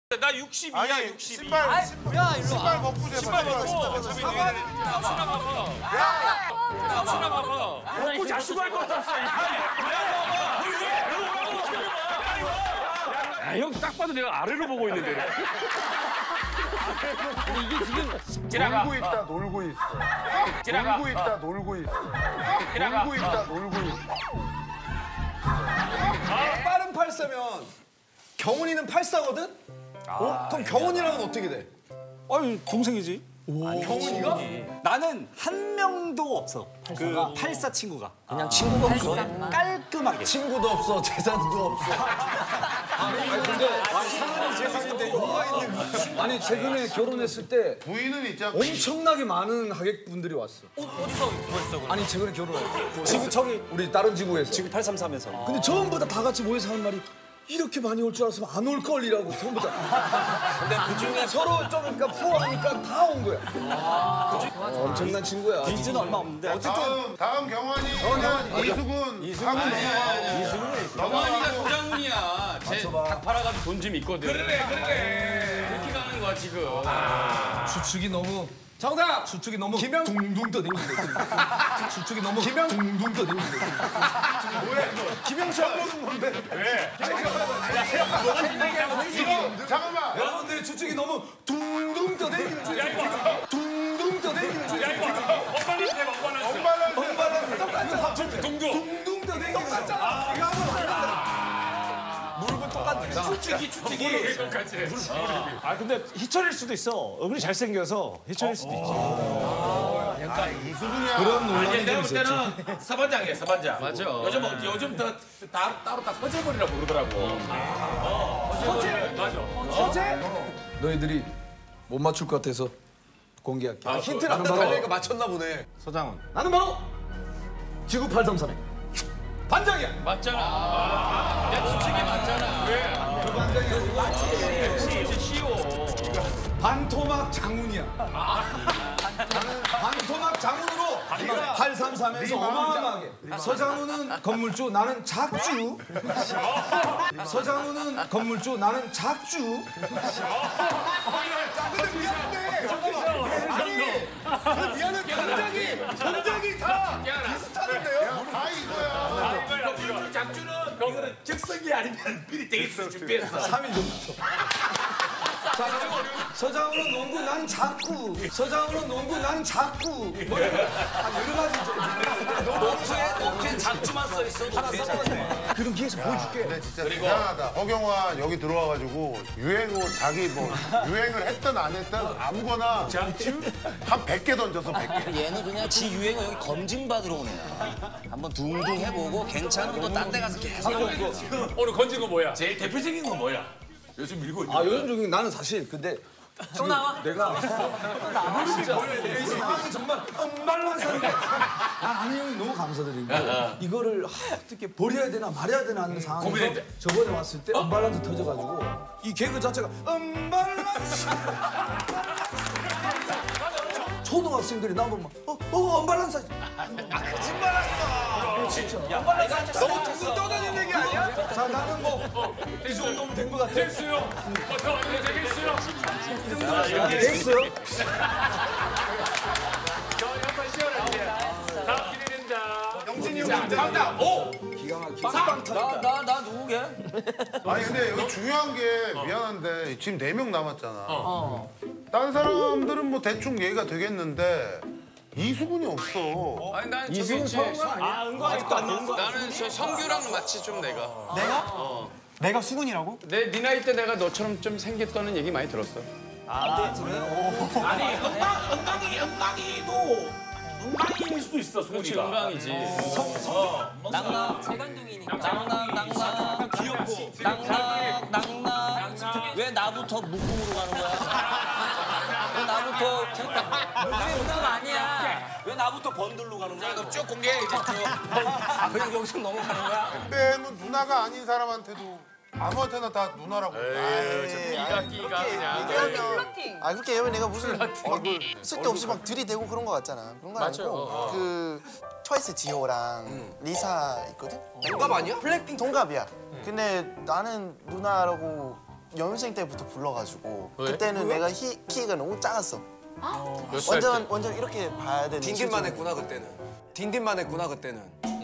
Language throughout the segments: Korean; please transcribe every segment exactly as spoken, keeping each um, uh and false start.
나 육십이야, 아니, 육십이. 신발, 아이, 신발, 야, 일로 신발 와. 벗고 제 신발 벗고. 신발 어차피 벗고. 내가 신발 봐봐. 야, 신발 봐봐. 벗고 자수고 할 것도 없어. 아, 형 딱 봐도 내가 아래로 보고 있는데. 근데 이게 지금 지나가. 놀고 있다, 놀고 있어. 지나가. 놀고 있다, 놀고 있어. 지나가. 놀고 있다, 놀고 있어. 빠른 팔사면 경훈이는 팔사거든? 어? 그럼 경훈이랑은 어떻게 돼? 아니 동생이지. 경훈이가? 나는 한 명도 없어. 그 팔사 친구가. 그냥 친구가 없어. 깔끔하게. 친구도 없어, 재산도 없어. 아니 근데 사람이 재산인데 뭐가 있는 거야? 아니 최근에 결혼했을 때 부인은 있잖아. 엄청나게 많은 하객분들이 왔어. 어, 어디서 구했어? 아니 최근에 결혼했어. 지구 저기 우리 다른 지구에서. 지금 팔삼삼에서. 근데 전부 다 다 같이 모여서 하는 말이 이렇게 많이 올 줄 알았으면 안 올 걸이라고 전부 다. 근데 그 중에 서로 좀 그러니까 푸어하니까 다 온 거야. 어, 엄청난 친구야. 빚은 얼마 없는데 어쨌든 다음, 다음 경환이, 경환, 이수근, 이수근 넘어가고. 경환이가 소장훈이야. 쟤닭 팔아가지고 돈 좀 있거든. 그래 그래. 그렇게 가는 거야 지금. 수축이 너무 정답! 수축이 너무 김영 둥둥 떠댕기네. 수축이 너무 김영 둥둥 떠댕기네. 김영철 보는 건데. 왜? 잠깐만. 여러분들이 수축이 너무 둥둥 떠댕기는 줄 알고. 둥둥 떠댕기는 줄 알고. 엄발란스 해봐 엄발란스. 엄발란스. 엄발란스 똑같잖아. 합쳐져. 둥둥. 둥둥 떠댕기는 똑같잖아. 이거 한번 무릎은 똑같네. 축축이 축축이. 똑같이. 아 근데 희철일 수도 있어. 얼굴이 잘생겨서 희철일 수도 있지. 아, 이수근이야. 그런 아니 논란이 내가 좀 볼 있었지. 때는 서반장이야 서반장. 맞아. 요즘 뭐- 요즘 더 다, 따로 딱 허재벌이라고 부르더라고. 허재? 맞아. 너희들이 못 맞출 것 같아서 공개할게. 아, 힌트를 안 달리니까 맞췄나 보네. 서장훈. 나는 바로 지구 팔삼삼의 반장이야. 맞잖아. 내 추측이 맞잖아. 왜? 그 반장이 아니고 진짜 쉬워. 반토막 장훈이야. 나는 반토막 장훈으로 팔삼삼에서 어마어마하게. 서장훈은 건물주, 나는 작주. 서장훈은 건물주, 나는 작주. 근데 미안해. 아니, 미안해. 전작이, 전작이 다 비슷하는데요? 다 이거야. 건물주 작주는 이거는 즉석이 아니면 미리 되겠어 준비했어. 삼 일 전부터. 서장훈은 농구, 난 작구. 서장훈은 농구, 난 작구. 뭐 한 여러 가지 좀. 노트에 노트에 작주만 써 있어. 노트에. 그럼 기회에서 보여줄게. 근데 진짜 대단하다. 허경환 여기 들어와가지고 유행어 자기 뭐 유행을 했든 안 했든 아무거나 한 백 개 던져서 백 개. 얘는 그냥 지 유행어 여기 검증받으러 온 애야. 한번 둥둥 해보고 괜찮으면 또 딴 데 가서 계속 해보고. 오늘 건진 거 뭐야? 제일 대표적인 건 뭐야? 요즘 밀고 있는 아, 요즘 중에 나는 사실 근데 또 나와? 내가 진짜 이 상황이 정말 엄발란한데 난 아는 형이 너무 감사드리고 이거를 하, 어떻게 버려야 되나 말해야 되나 하는 상황에서 고민했대. 저번에 왔을 때 엄발란스 터져가지고 이 개그 자체가 엄발란스 초등학생들이 나보면 막 어, 어, 엄발란스 너무 둥둥 떠다니는 얘기 아니야? 자 나는 뭐이 정도면 된 것 같아. 됐어요. 어서 이제 되겠어요. 됐어요? 한번 시원하게. 다음 기대된다. 영진이 형. 다음 오. 기가 막히게 빵 터진다. 나 나 누구게? 아니 근데 여기 중요한 게 미안한데 지금 네 명 남았잖아. 다른 사람들은 뭐 대충 얘기가 되겠는데 이수근이 없어. 아니 난 저기 있지. 아 은광 아직도 안 나온 거. 나는 저 성규랑 맞지 좀 내가. 내가? 내가 수근이라고? 내 네 나이 때 내가 너처럼 좀 생겼다는 얘기 많이 들었어. 아 그래? 아니 은광 은광이 은광이도 은광이일 수도 있어 그렇지 소리가. 은광이지. 낭낭. 재간둥이니까. 낭낭 낭낭. 귀엽고. 낭낭 낭낭. 왜 나부터 묶음으로 가는 거야? 왜 나부터 그게 은광 아니야? 왜 나부터 번들로 가는 거야? 그럼 쭉 공개해 이제 쭉. 아 그냥 여기서 넘어가는 거야? 그때는 누나가 아닌 사람한테도 아무한테나 다 누나라고. 끼가 끼가 그냥. 플러팅. 아 그렇게 얘기하면 내가 무슨 얼굴 쓸데없이 막 들이대고 그런 거 같잖아. 그런 건 아니고 그 트와이스 지호랑 리사 있거든? 동갑 아니야? 블랙핑 동갑이야. 근데 나는 누나라고 연습생 때부터 불러가지고 왜? 그때는 내가 히, 키가 너무 작았어. 몇 살 완전 때? 완전 이렇게 봐야 되는. 딘딘만 수준으로. 했구나 그때는. 딘딘만 했구나 그때는.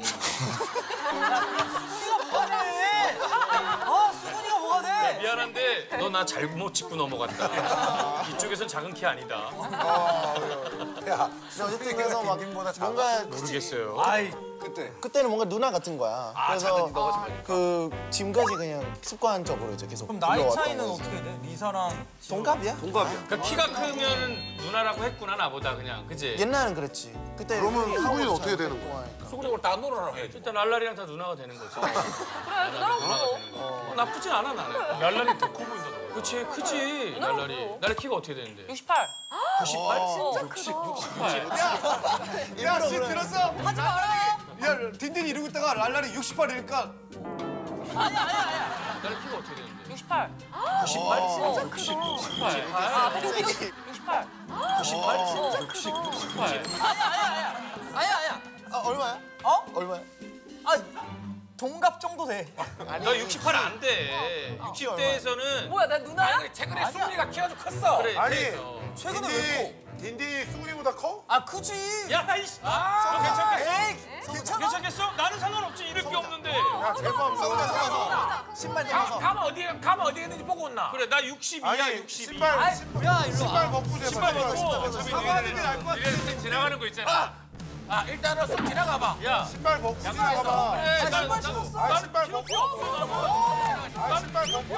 아 수근이가 뭐가 돼? 미안한데 너 나 잘못 짚고 넘어갔다. 이쪽에선 작은 키 아니다. 야, 근데 어쨌든 그래서 막 뭔가 모르겠어요. 아이 그때. 그때는 뭔가 누나 같은 거야. 그래서 그 지금까지 그냥 습관적으로 이제 계속 그럼 나이 불러왔던 차이는 거지. 어떻게 돼? 리사랑 동갑이야? 동갑이야. 그러니까 키가 크면 누나라고 했구나 나보다 그냥 그지? 옛날엔 그랬지. 그때 그러면 우리 수근이는 하고 어떻게 잘 되는 거야? 동안이니까. 수근이를 다 누나라고 해야지. 일단 랄랄이랑 다 누나가 되는 거지. 그래 누나랑 불러. 어, 나쁘진 않아 나는. 랄랄이 더 커 보인다 너. 그렇지 크지 랄랄이. 나의 키가 어떻게 되는데? 육십팔. 구십팔? 진짜 크다. 야, 지금 들었어? 하지 말아요. 야, 딘딘 이러고 있다가 랄랄이 육십팔이니까. 아니야 아니야 아니야. 나의 키가 어떻게 되는데? 육십팔. 구십팔? 진짜 크다. 구십팔. 아, 백육십. 육십팔. 구십팔? 진짜 크다. 구십팔. 아니야 아니야 아니야. 아니야 아니야. 아 얼마야? 어? 얼마야? 아 동갑 정도 돼. 너 육십팔 안 돼. 육십 대에서는 뭐야 나 누나야? 최근에 수근이가 키가 좀 컸어. 그래. 아니, 어. 최근에 왜 딘딘이 수근이보다 커? 커? 아 크지. 야 이씨. 너 괜찮겠어? 에이 괜찮아. 괜찮겠어? 나는 상관없지. 이럴 게 없는데. 야, 제발 수근아 잡아서. 신발 벗어. 감 어디에 감 어디에 있는지 보고 온나. 그래 나 육십이야 아니, 육십이. 신발, 야 일로 신발 와. 벗고 제발. 신발 벗고. 사과하는 게 나을 것 같아. 이래 지나가는 거 있잖아. 아 일단은 쏙 지나가 봐. 야. 신발 벗고 지나가봐. 그래, 나- 신발 나- 신었어. 아, 신발 벗고. 아, 신발 벗고.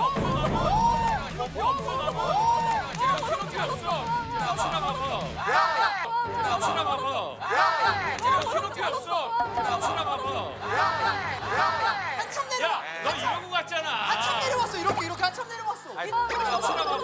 지나가봐. 지나가봐. 키로 필요 없어. 지나가봐. 한참 내려. 야, 너 이러고 갔잖아. 한참 내려왔어 이렇게 이렇게 한참 내려왔어. 지나가봐.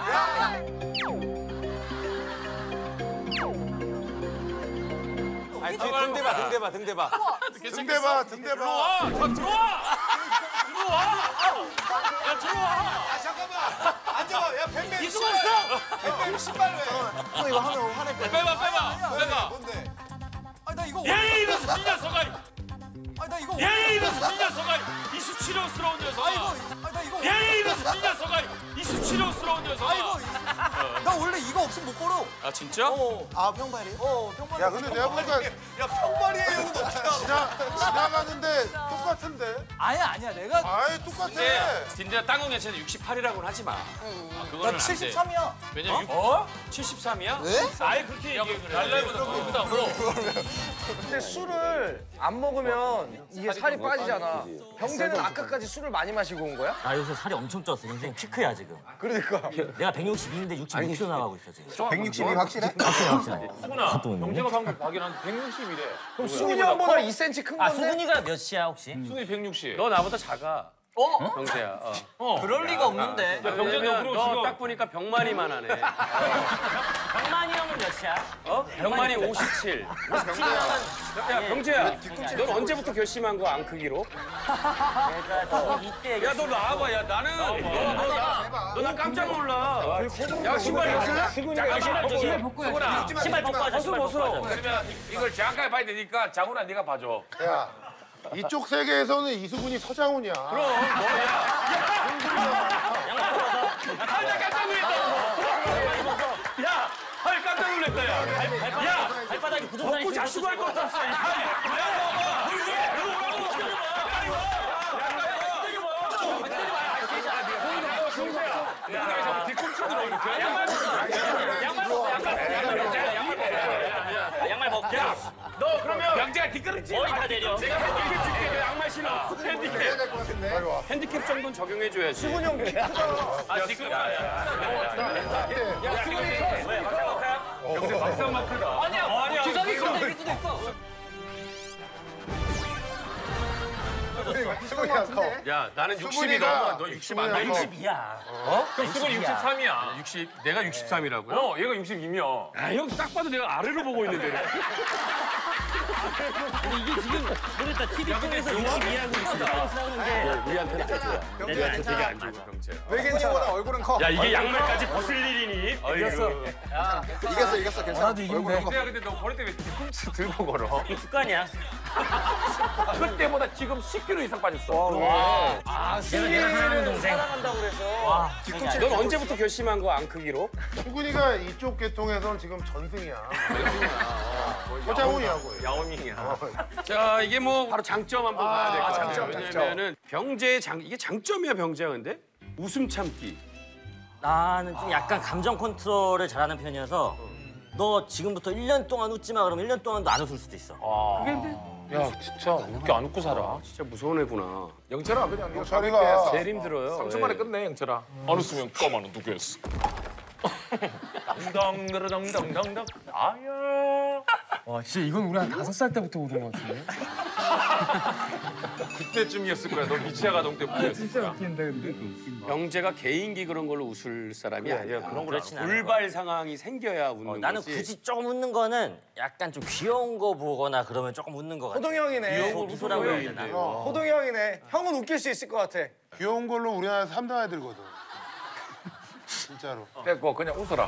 아니, 등 대봐, 등 대봐, 등 대봐. 등 대봐, 등 대봐. 들어와. 더 들어와. 들어와. 야, 들어와. 아, 잠깐만. 앉아봐. 야, 뱀뱀. 이수가 있어. 뱀뱀 신발 왜? 형 이거 하면 화낼 거야. 빼봐, 빼봐. 빼봐. 뭔데? 아나 이거 얘 이러면서 이 녀석아. 아나 이거 얘 이러면서 이 녀석아. 이 수치스러운 녀석아. 아나 이거 얘 이러면서 이 녀석아. 이 수치스러운 녀석아. 아이고 나 원래 이거 없으면 못 걸어. 아, 진짜? 아 평발이? 어 평범. 야, 근데 내가 보니까 야, 평발이에요는 없잖아. 지나, 지나가는데 똑같은데? 아니야 아니야 내가 아이, 똑같아. 근데 딘딘아 땅콩 야채는 육십팔이라고는 하지 마. 아, 그거는 나 안 돼. 칠십삼이야. 왜냐면 어? 칠십삼이야? 네? 아예 그렇게 얘기해 그래. 날라보다 더 크다. 그럼. 근데 술을 안 먹으면 이게 살이 빠지잖아. 병재는 아까까지 술을 많이 마시고 온 거야? 나 요새 살이 엄청 쪘어. 인생 피크야 지금. 그러니까. 내가 백육십이인데 육십육 킬로 나가고 있어 지금. 백육십이 확실해? 확실해 확실해. 수근아, 병재가 방금 확인한 백육십이래. 그럼 수근이 형보다 이 센티미터 큰 아 건데? 수근이가 몇이야 혹시? 수근이 백육십. 너 나보다 작아. 어? 병재야. 어. 어. 그럴 리가 없는데. 병재 너 너 딱 보니까 병만이만 하네. 병만이 형은 몇이야? 어? 병만이 오십칠. 야, 병재야. 넌 언제부터 결심한 거야, 안 크기로? 내가 저 이때 야, 너 나와봐. 야, 나는 너 나 깜짝 놀라. 야, 신발 벗을래? 수근이가 신발 저기 수근아, 신발 벗고 하자. 신발 벗고 하자. 그러면 이걸 정확하게 봐야 되니까 장훈아 네가 봐줘. 야, 이쪽 세계에서는 이수근이 서장훈이야. 그럼 뭐야? 깜짝 깜짝 놀랐다. 야, 헐 깜짝 놀랐다. 야, 야, 발바닥이 부동산이 벗고 자수고 할 것도 없어. 야, 야, 야, 뒤꿈치 들어 이렇게. 양말 벗어, 양말 벗고. 야, 너 그러면 병재가 뒷걸음질. 머리 다 내려. 내가 핸디캡 줄게. 그 양말 신어. 핸디캡. 핸디캡 정도는 적용해줘야지. 수근이 형 키 크다. 아, 지금. 야, 야, 수근이 왜? 마카마카야? 병재 박사만 크다. 아니야, 아니야. 기성이 그런데 이길 수도 있어. 수근이가 커. 야, 나는 육십이 수근이가- 넘어. 너 육십 안 돼. 육십이야. 그럼 수근 육십삼이야. 육십. 내가 육십삼이라고요? 어, 얘가 육십이면. 아, 형 딱 봐도 내가 아래로 보고 있는데. 근데 이게 지금 모르겠다. 티비 통해서 육십이라고 있어. 싸우는 게. 우리한테는 좋아. 우리한테 되게 안 좋아, 병재. 왜 괜찮아? 얼굴은 커. 야, 이게 양말까지 벗을 일이니? 이겼어. 이겼어 이겼어 괜찮아. 나도 이긴데. 야, 근데 너 버릴 때 왜 뒤꿈치 들고 걸어? 습관이야. 그때보다 지금 십 킬로그램 이상 빠졌어. 와. 아, 승리를 동생. 사랑한다고 그래서. 넌 언제부터 결심한 거 안 크기로? 수근이가 이쪽 계통에선 지금 전승이야. 허장훈이라고. 야오밍이야. 자, 이게 뭐 바로 장점 한번 봐야 될 것 같아요. 장점, 장점. 왜냐면은 병재의 장 이게 장점이야, 병재야 근데? 웃음 참기. 나는 좀 약간 감정 컨트롤을 잘하는 편이어서 너 지금부터 일 년 동안 웃지 마 그러면 일 년 동안도 안 웃을 수도 있어. 그게 근데 야, 진짜 그렇게 안 웃고 살아. 진짜 무서운 애구나. 영철아 그냥 영철이가 제일 힘들어요. 삼 초 만에 끝내 영철아. 안 웃으면 까만 누구였어? 덩덩덩덩덩덩 아야. 와 진짜 이건 우리 한 다섯 살 때부터 오던 것 같은데. 그때쯤이었을 거야. 너 미치아가 동 때부터. 진짜 웃긴데 근데. 병재가 개인기 그런 걸로 웃을 사람이 아니야. 그런 걸 그렇진 않아. 돌발 상황이 생겨야 웃는 어, 나는 거지. 굳이 조금 웃는 거는 약간 좀 귀여운 거 보거나 그러면 조금 웃는 거 같아. 호동이 형이네. 미소, 미소라고 해야 되나? 호동이 형이네. 형은 웃길 수 있을 것 같아. 귀여운 걸로 우리나라에서 삼 등 아이들거든. 진짜로. 됐고 그냥 웃어라.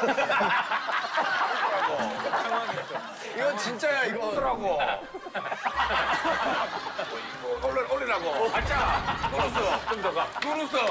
이건 진짜야 이거. 웃으라고. 올려 올리라고. 아짜. 누르서 좀 더 가. 누르서.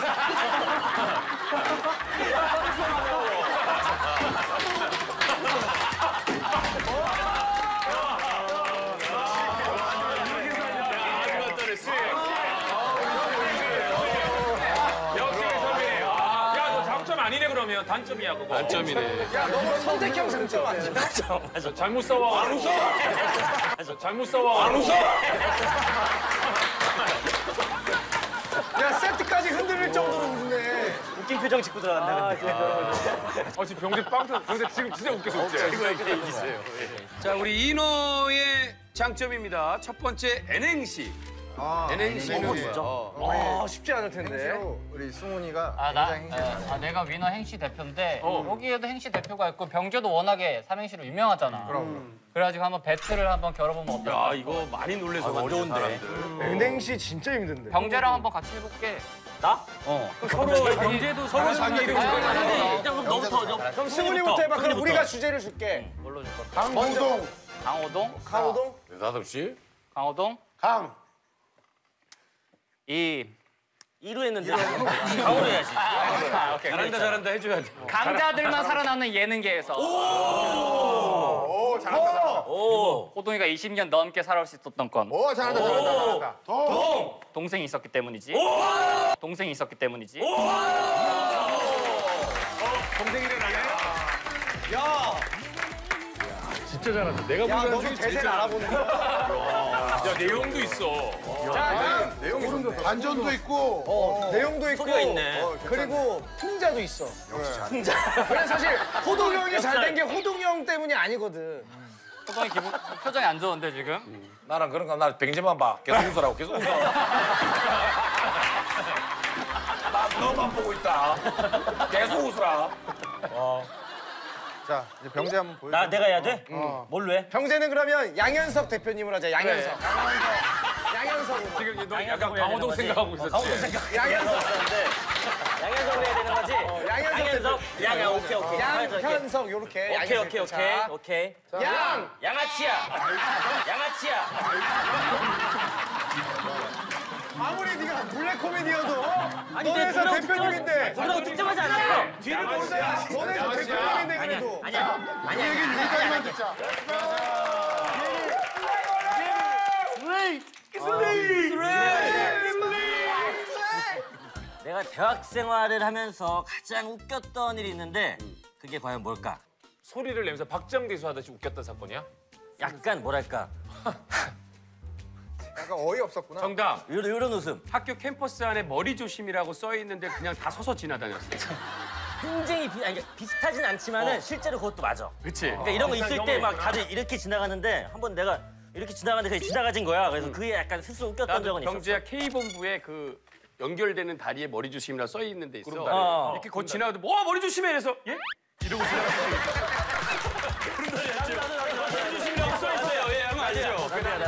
아니네 그러면 단점이야 그거. 단점이네. 야 너무 선택형 상점 아니야? 맞아. 잘못 싸워 안 웃어. 잘못 싸워 안 웃어. 야 세트까지 흔들릴 정도로 웃네. 웃긴 표정 짓고 들어간다. 근데. 아 지금 병재 빵 터. 병재 지금 진짜 웃겨서 웃지. 자, 우리 이노의 장점입니다. 첫 번째 N행시. 아, N행시는 진짜? 아 쉽지 않을 텐데. 우리 승훈이가 아, 나, 굉장히 행복해. 아, 내가 위너 행시 대표인데 여기에도 행시 대표가 있고 병재도 워낙에 삼행시로 유명하잖아. 그럼. 그래가지고 한번 배틀을 한번 겨뤄보면 어떨까? 야, 이거 많이 놀래서 어려운데. 은행시 진짜 힘든데. 병재랑 한번 같이 해볼게. 나? 어. 서로 병재도 서로 자기 이름 아니, 일단 그럼 너부터. 너, 그럼 승훈이부터 해봐. 그럼 승훈이부터. 우리가 주제를 줄게. 뭘로 줄 거야? 강호동. 강호동? 강호동? 나도 씨. 강호동? 강. 이. 이로 했는데 강호로 해야지. 아, 오케이. 잘한다 잘한다 해줘야 돼. 강자들만 살아남는 예능계에서 오, 잘한다. 오. 호동이가 이십 년 넘게 살아올 수 있었던 건 오, 잘한다, 잘한다, 잘한다. 동. 동생이 있었기 때문이지. 동생이 있었기 때문이지. 진짜 잘한다. 내가 야 보기에는 너도 중에 제일 대세 잘한다. 알아보는 거야. 야 내용도 있어. 자, 반전도 있고. 어, 내용도 있고. 소리가 있네. 어, 그리고 풍자도 있어. 풍자. 그래 사실 호동이 형이 잘 된 게 호동이 형 때문이 아니거든. 호동이 기분 표정이 안 좋은데 지금? 나랑 그런 거 나 병재만 봐. 계속 웃으라고 계속 웃어. 나 너만 보고 있다. 계속 웃으라. 자 이제 병재 한번 보여. 나 내가 해야 돼? 뭘로 해? 병재는 그러면 양현석 대표님으로 하자. 양현석. 양현석으로. 지금 너 약간 강호동 생각하고 있었지. 강호동 생각. 양현석. 양현석으로 해야 되는 거지? 양현석 양현석. 양야 오케이 오케이. 양현석 요렇게. 오케이 양현석 오케이 자, 오케이 오케이. 양. 양아치야. 양아치야. 아무리 네가 블랙 코미디여도 아니, 너네에서 누나가 대표님인데. 누나가 득점하지 않았어. 뒤를 보자. 너네에서 대표님인데 그래도. 아니야. 아니야. 얘기 여기까지만 듣자. 내가 대학 생활을 하면서 가장 웃겼던 일이 있는데 그게 과연 뭘까? 소리를 내면서 박정대수 하듯이 웃겼던 사건이야? 약간 뭐랄까 약간 어이없었구나. 정답. 이런, 이런 웃음. 학교 캠퍼스 안에 머리 조심이라고 써 있는데 그냥 다 서서 지나다녔어. 굉장히 비, 아니, 비슷하진 않지만은 실제로 그것도 맞아. 그치? 그러니까 이런 거 있을 때 막 다들 이렇게 지나가는데 한번 내가 이렇게 지나가는데 그게 지나가진 거야. 그래서 그게 약간 스스로 웃겼던 나도 적은 있었어. 경제야 K본부에 그 연결되는 다리에 머리 조심이라 써 있는 데 있어. 어. 이렇게 곧 지나가도 뭐 머리 조심해 이래서 예? 이러고 지나가는 머리 조심이라고 써 있어요. 예, 그거 아니죠?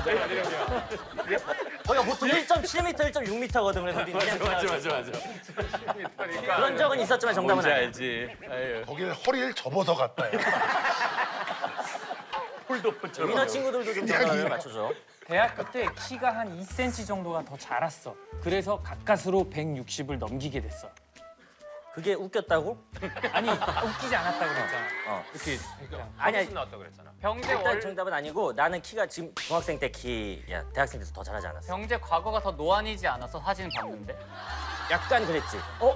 거기가 보통 일 점 칠 미터, 일 점 육 미터거든. 그래서 우리 그냥 맞아, 맞아, 맞아. 그런 적은 있었지만 정답은 뭔지 아니야. 알지. 아유. 거기를 허리를 접어서 갔다. 야. 폴더폰처럼. 위너 친구들도 좀 전화를 맞춰줘. 대학교 때 키가 한 이 센티미터 정도가 더 자랐어. 그래서 가까스로 백육십을 넘기게 됐어. 그게 웃겼다고? 아니 웃기지 않았다 그랬잖아. 어. 이렇게 아니야. 아니야. 나왔다 그랬잖아. 병재 일단 월 정답은 아니고 나는 키가 지금 중학생 때 키야 대학생 때서 더 잘하지 않았어. 병재 과거가 더 노안이지 않아서 사진 봤는데. 약간 그랬지. 어?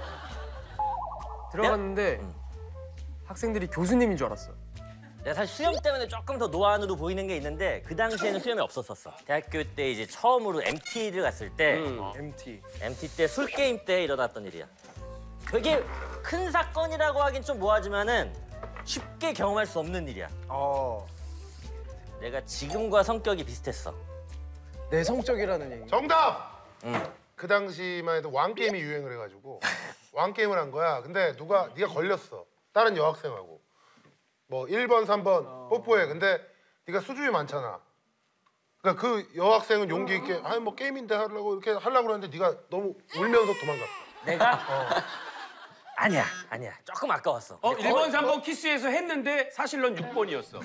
들어갔는데 음. 학생들이 교수님인 줄 알았어. 내가 사실 수염 때문에 조금 더 노안으로 보이는 게 있는데 그 당시에는 수염이 없었었어. 대학교 때 이제 처음으로 엠티를 갔을 때 엠티. 엠티 때 술 게임 때 일어났던 일이야. 되게 큰 사건이라고 하긴 좀 뭐하지만은 쉽게 경험할 수 없는 일이야. 어. 내가 지금과 성격이 비슷했어. 내성적이라는 얘기. 정답! 응. 그 당시만 해도 왕게임이 유행을 해가지고 왕게임을 한 거야. 근데 누가 네가 걸렸어. 다른 여학생하고. 뭐 일 번, 삼 번 뽀뽀해. 근데 네가 수줍이 많잖아. 그러니까 그 여학생은 용기 있게 아니 뭐 게임인데 하려고 이렇게 하려고 그러는데 네가 너무 울면서 도망갔어. 내가? 어. 아니야, 아니야. 조금 아까웠어. 어, 일 번, 삼 번 키스해서 했는데 사실 넌 육 번이었어.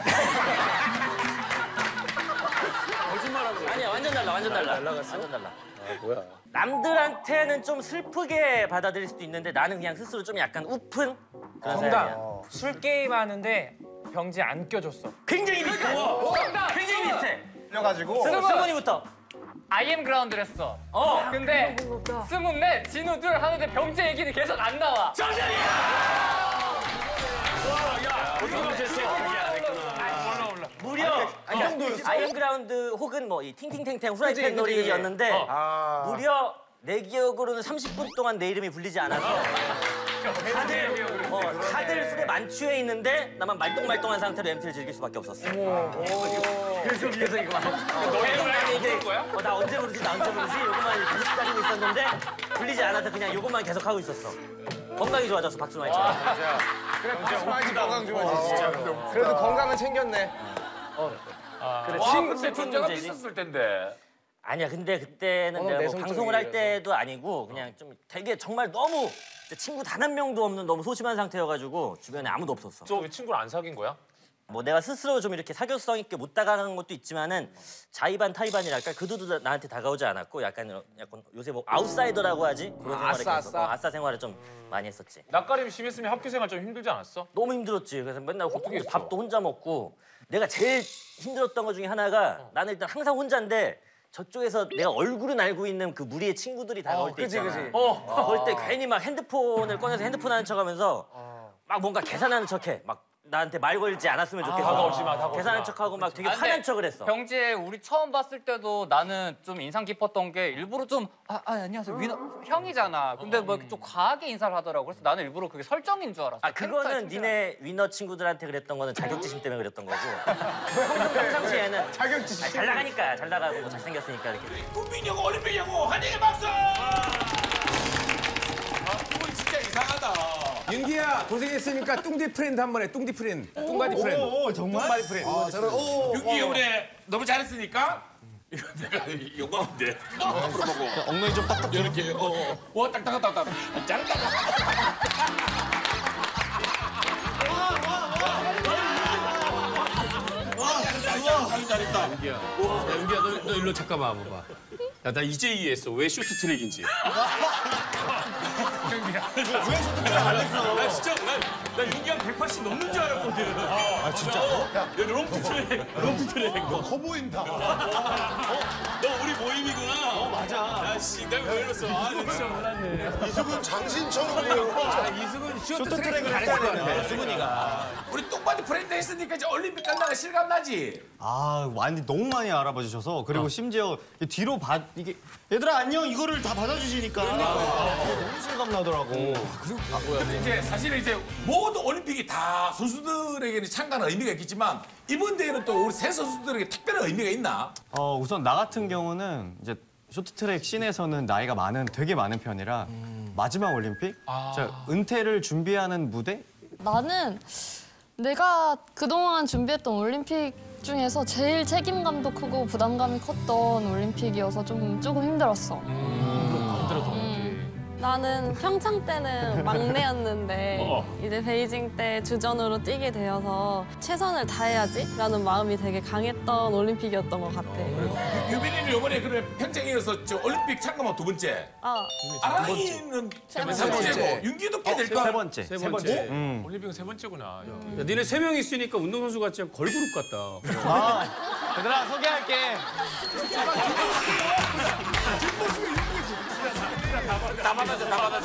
거짓말하는 거야. 아니야, 완전 달라, 완전 달라. 날라갔어? 완전 달라. 아 뭐야? 남들한테는 좀 슬프게 받아들일 수도 있는데 나는 그냥 스스로 좀 약간 우픈 그런 사람이야. 정답. 술 게임 하는데 병재 안 껴줬어. 굉장히 비슷해. 정답. 굉장히 비슷해. 그래가지고 승- 승훈이부터. I am ground를 했어. 어. 근데 승훈 넷, 진우 둘 하는데 병재 얘기는 계속 안 나와. 어떻게 맞췄어? 무려 아이언그라운드 혹은 뭐 이 팅팅탱탱 후라이팬 놀이였는데 아. 무려 내 기억으로는 삼십 분 동안 내 이름이 불리지 않아서 다들 어, 다들 술에 만취해 있는데 나만 말똥말똥한 상태로 엠티를 즐길 수밖에 없었어. 그래서 위해서 이거 너희 이제 어, 나 언제 부르지 나 언제 부르지 요것만 계속 기다리고 있었는데 불리지 않아서 그냥 요것만 계속 하고 있었어. 건강이 좋아졌어 박준환이처럼. 그래 박수만이 건강 좋아지 진짜. 그래도 건강은 챙겼네. 그래 와, 슬픈 근데 슬픈 존재가 문제지. 비쌌을 텐데. 아니야 근데 그때는 어, 내가 뭐 내성적이라서. 방송을 할 때도 아니고 그냥 좀 되게 정말 너무 진짜 친구 단 한 명도 없는 너무 소심한 상태여가지고 주변에 아무도 없었어. 저 왜 친구를 안 사귄 거야? 뭐 내가 스스로 좀 이렇게 사교성 있게 못 다가가는 것도 있지만은 자의반 타의반이랄까 그들도 나한테 다가오지 않았고 약간 약간 요새 뭐 아웃사이더라고 하지 그런 아, 생활을 아싸, 계속, 아싸. 어, 아싸 생활을 좀 많이 했었지. 낯가림 심했으면 학교 생활 좀 힘들지 않았어? 너무 힘들었지. 그래서 맨날 어떻게 했어? 밥도 혼자 먹고 내가 제일 힘들었던 것 중에 하나가 어. 나는 일단 항상 혼자인데 저쪽에서 내가 얼굴은 알고 있는 그 무리의 친구들이 다가올 어, 때 그치, 있잖아. 그치. 어. 그럴 때 괜히 막 핸드폰을 꺼내서 핸드폰 하는 척하면서 막 뭔가 계산하는 척해. 막 나한테 말 걸지 않았으면 좋겠어. 다가오지 마, 다가오지 계산하는 마. 척하고 막 되게 아, 근데 화난 척을 했어. 병재 우리 처음 봤을 때도 나는 좀 인상 깊었던 게 일부러 좀 아, 아 안녕하세요 위너 형이잖아. 근데 뭐 좀 과하게 인사를 하더라고. 그래서 나는 일부러 그게 설정인 줄 알았어. 아 그거는 캐릭터의 니네 위너 친구들한테 그랬던 거는 자격지심 때문에 그랬던 거고 평상- 평상시에는 자격지심. 아니, 잘 나가니까 잘 나가고 뭐 잘생겼으니까 이렇게. 국민 영어 올림픽 영어 환영의 박수! 아, 그거 진짜 이상하다. 윤기야 고생했으니까 뚱디 프렌드 한 번 해. 뚱디 프렌드. 뚱바디 프렌드. 오, 정말? 뚱바디 프렌드. 아, 저는 오. 윤기 이번에 너무 잘했으니까 이거 내가 영광인데 앞으로 보고 엉덩이 좀 딱딱 이렇게 어, 어. 와 딱딱하다 딱딱 잘했다. 잘했다 잘했다. 윤기야, 야, 윤기야, 너, 너 일로 잠깐만 와봐봐. 야, 나 이제 이해했어. 왜 쇼트트랙인지. 윤기야, 왜 쇼트트랙 안 했어? 나 진짜, 나, 나 윤기한 백팔십 넘는 줄 알았거든. 아, 진짜로? 야, 롱트트랙, 롱트트랙. 너 커 보인다. 어? 너 우리 모임이구나. 어, 맞아. 야, 씨, 내가 왜 이랬어? 아, 진짜 몰랐네. 이수근 장신처럼 보여. 아, 이수근 쇼트트랙을 잘했을 것 같아, 수근이가. 우리 똥바디 프렌드 했으니까 이제 올림픽 끝나가 실감 나지? 아, 많이 너무 많이 알아봐 주셔서 그리고 심지어 뒤로 받 이게 얘들아 안녕 이거를 다 받아주시니까 너무 실감 나더라고. 근데 이제 사실은 이제 모든 올림픽이 다 선수들에게는 참가하는 의미가 있겠지만 이번 대회는 또 우리 새 선수들에게 특별한 의미가 있나? 어, 우선 나 같은 경우는 이제 쇼트트랙 씬에서는 나이가 많은 되게 많은 편이라 마지막 올림픽 제가 은퇴를 준비하는 무대 나는 내가 그동안 준비했던 올림픽 중에서 제일 책임감도 크고 부담감이 컸던 올림픽이어서 좀 조금 힘들었어. 힘들었던 거지. 나는 평창 때는 막내였는데 어. 어. 이제 베이징 때 주전으로 뛰게 되어서 최선을 다해야지라는 마음이 되게 강했던 올림픽이었던 것 같아. 어, 유빈이는 이번에 그래 평창에서 저 올림픽 참가만 두 번째. 아, 아랑이는 세 세 번째고 윤기도 꽤 될까? 세 번째. 세 번째. 음. 올림픽은 세 번째구나. 야, 니네 세 명 있으니까 운동선수 같지 않고 걸그룹 같다. 아, 얘들아 소개할게. 다 받아줘, 다 받아줘.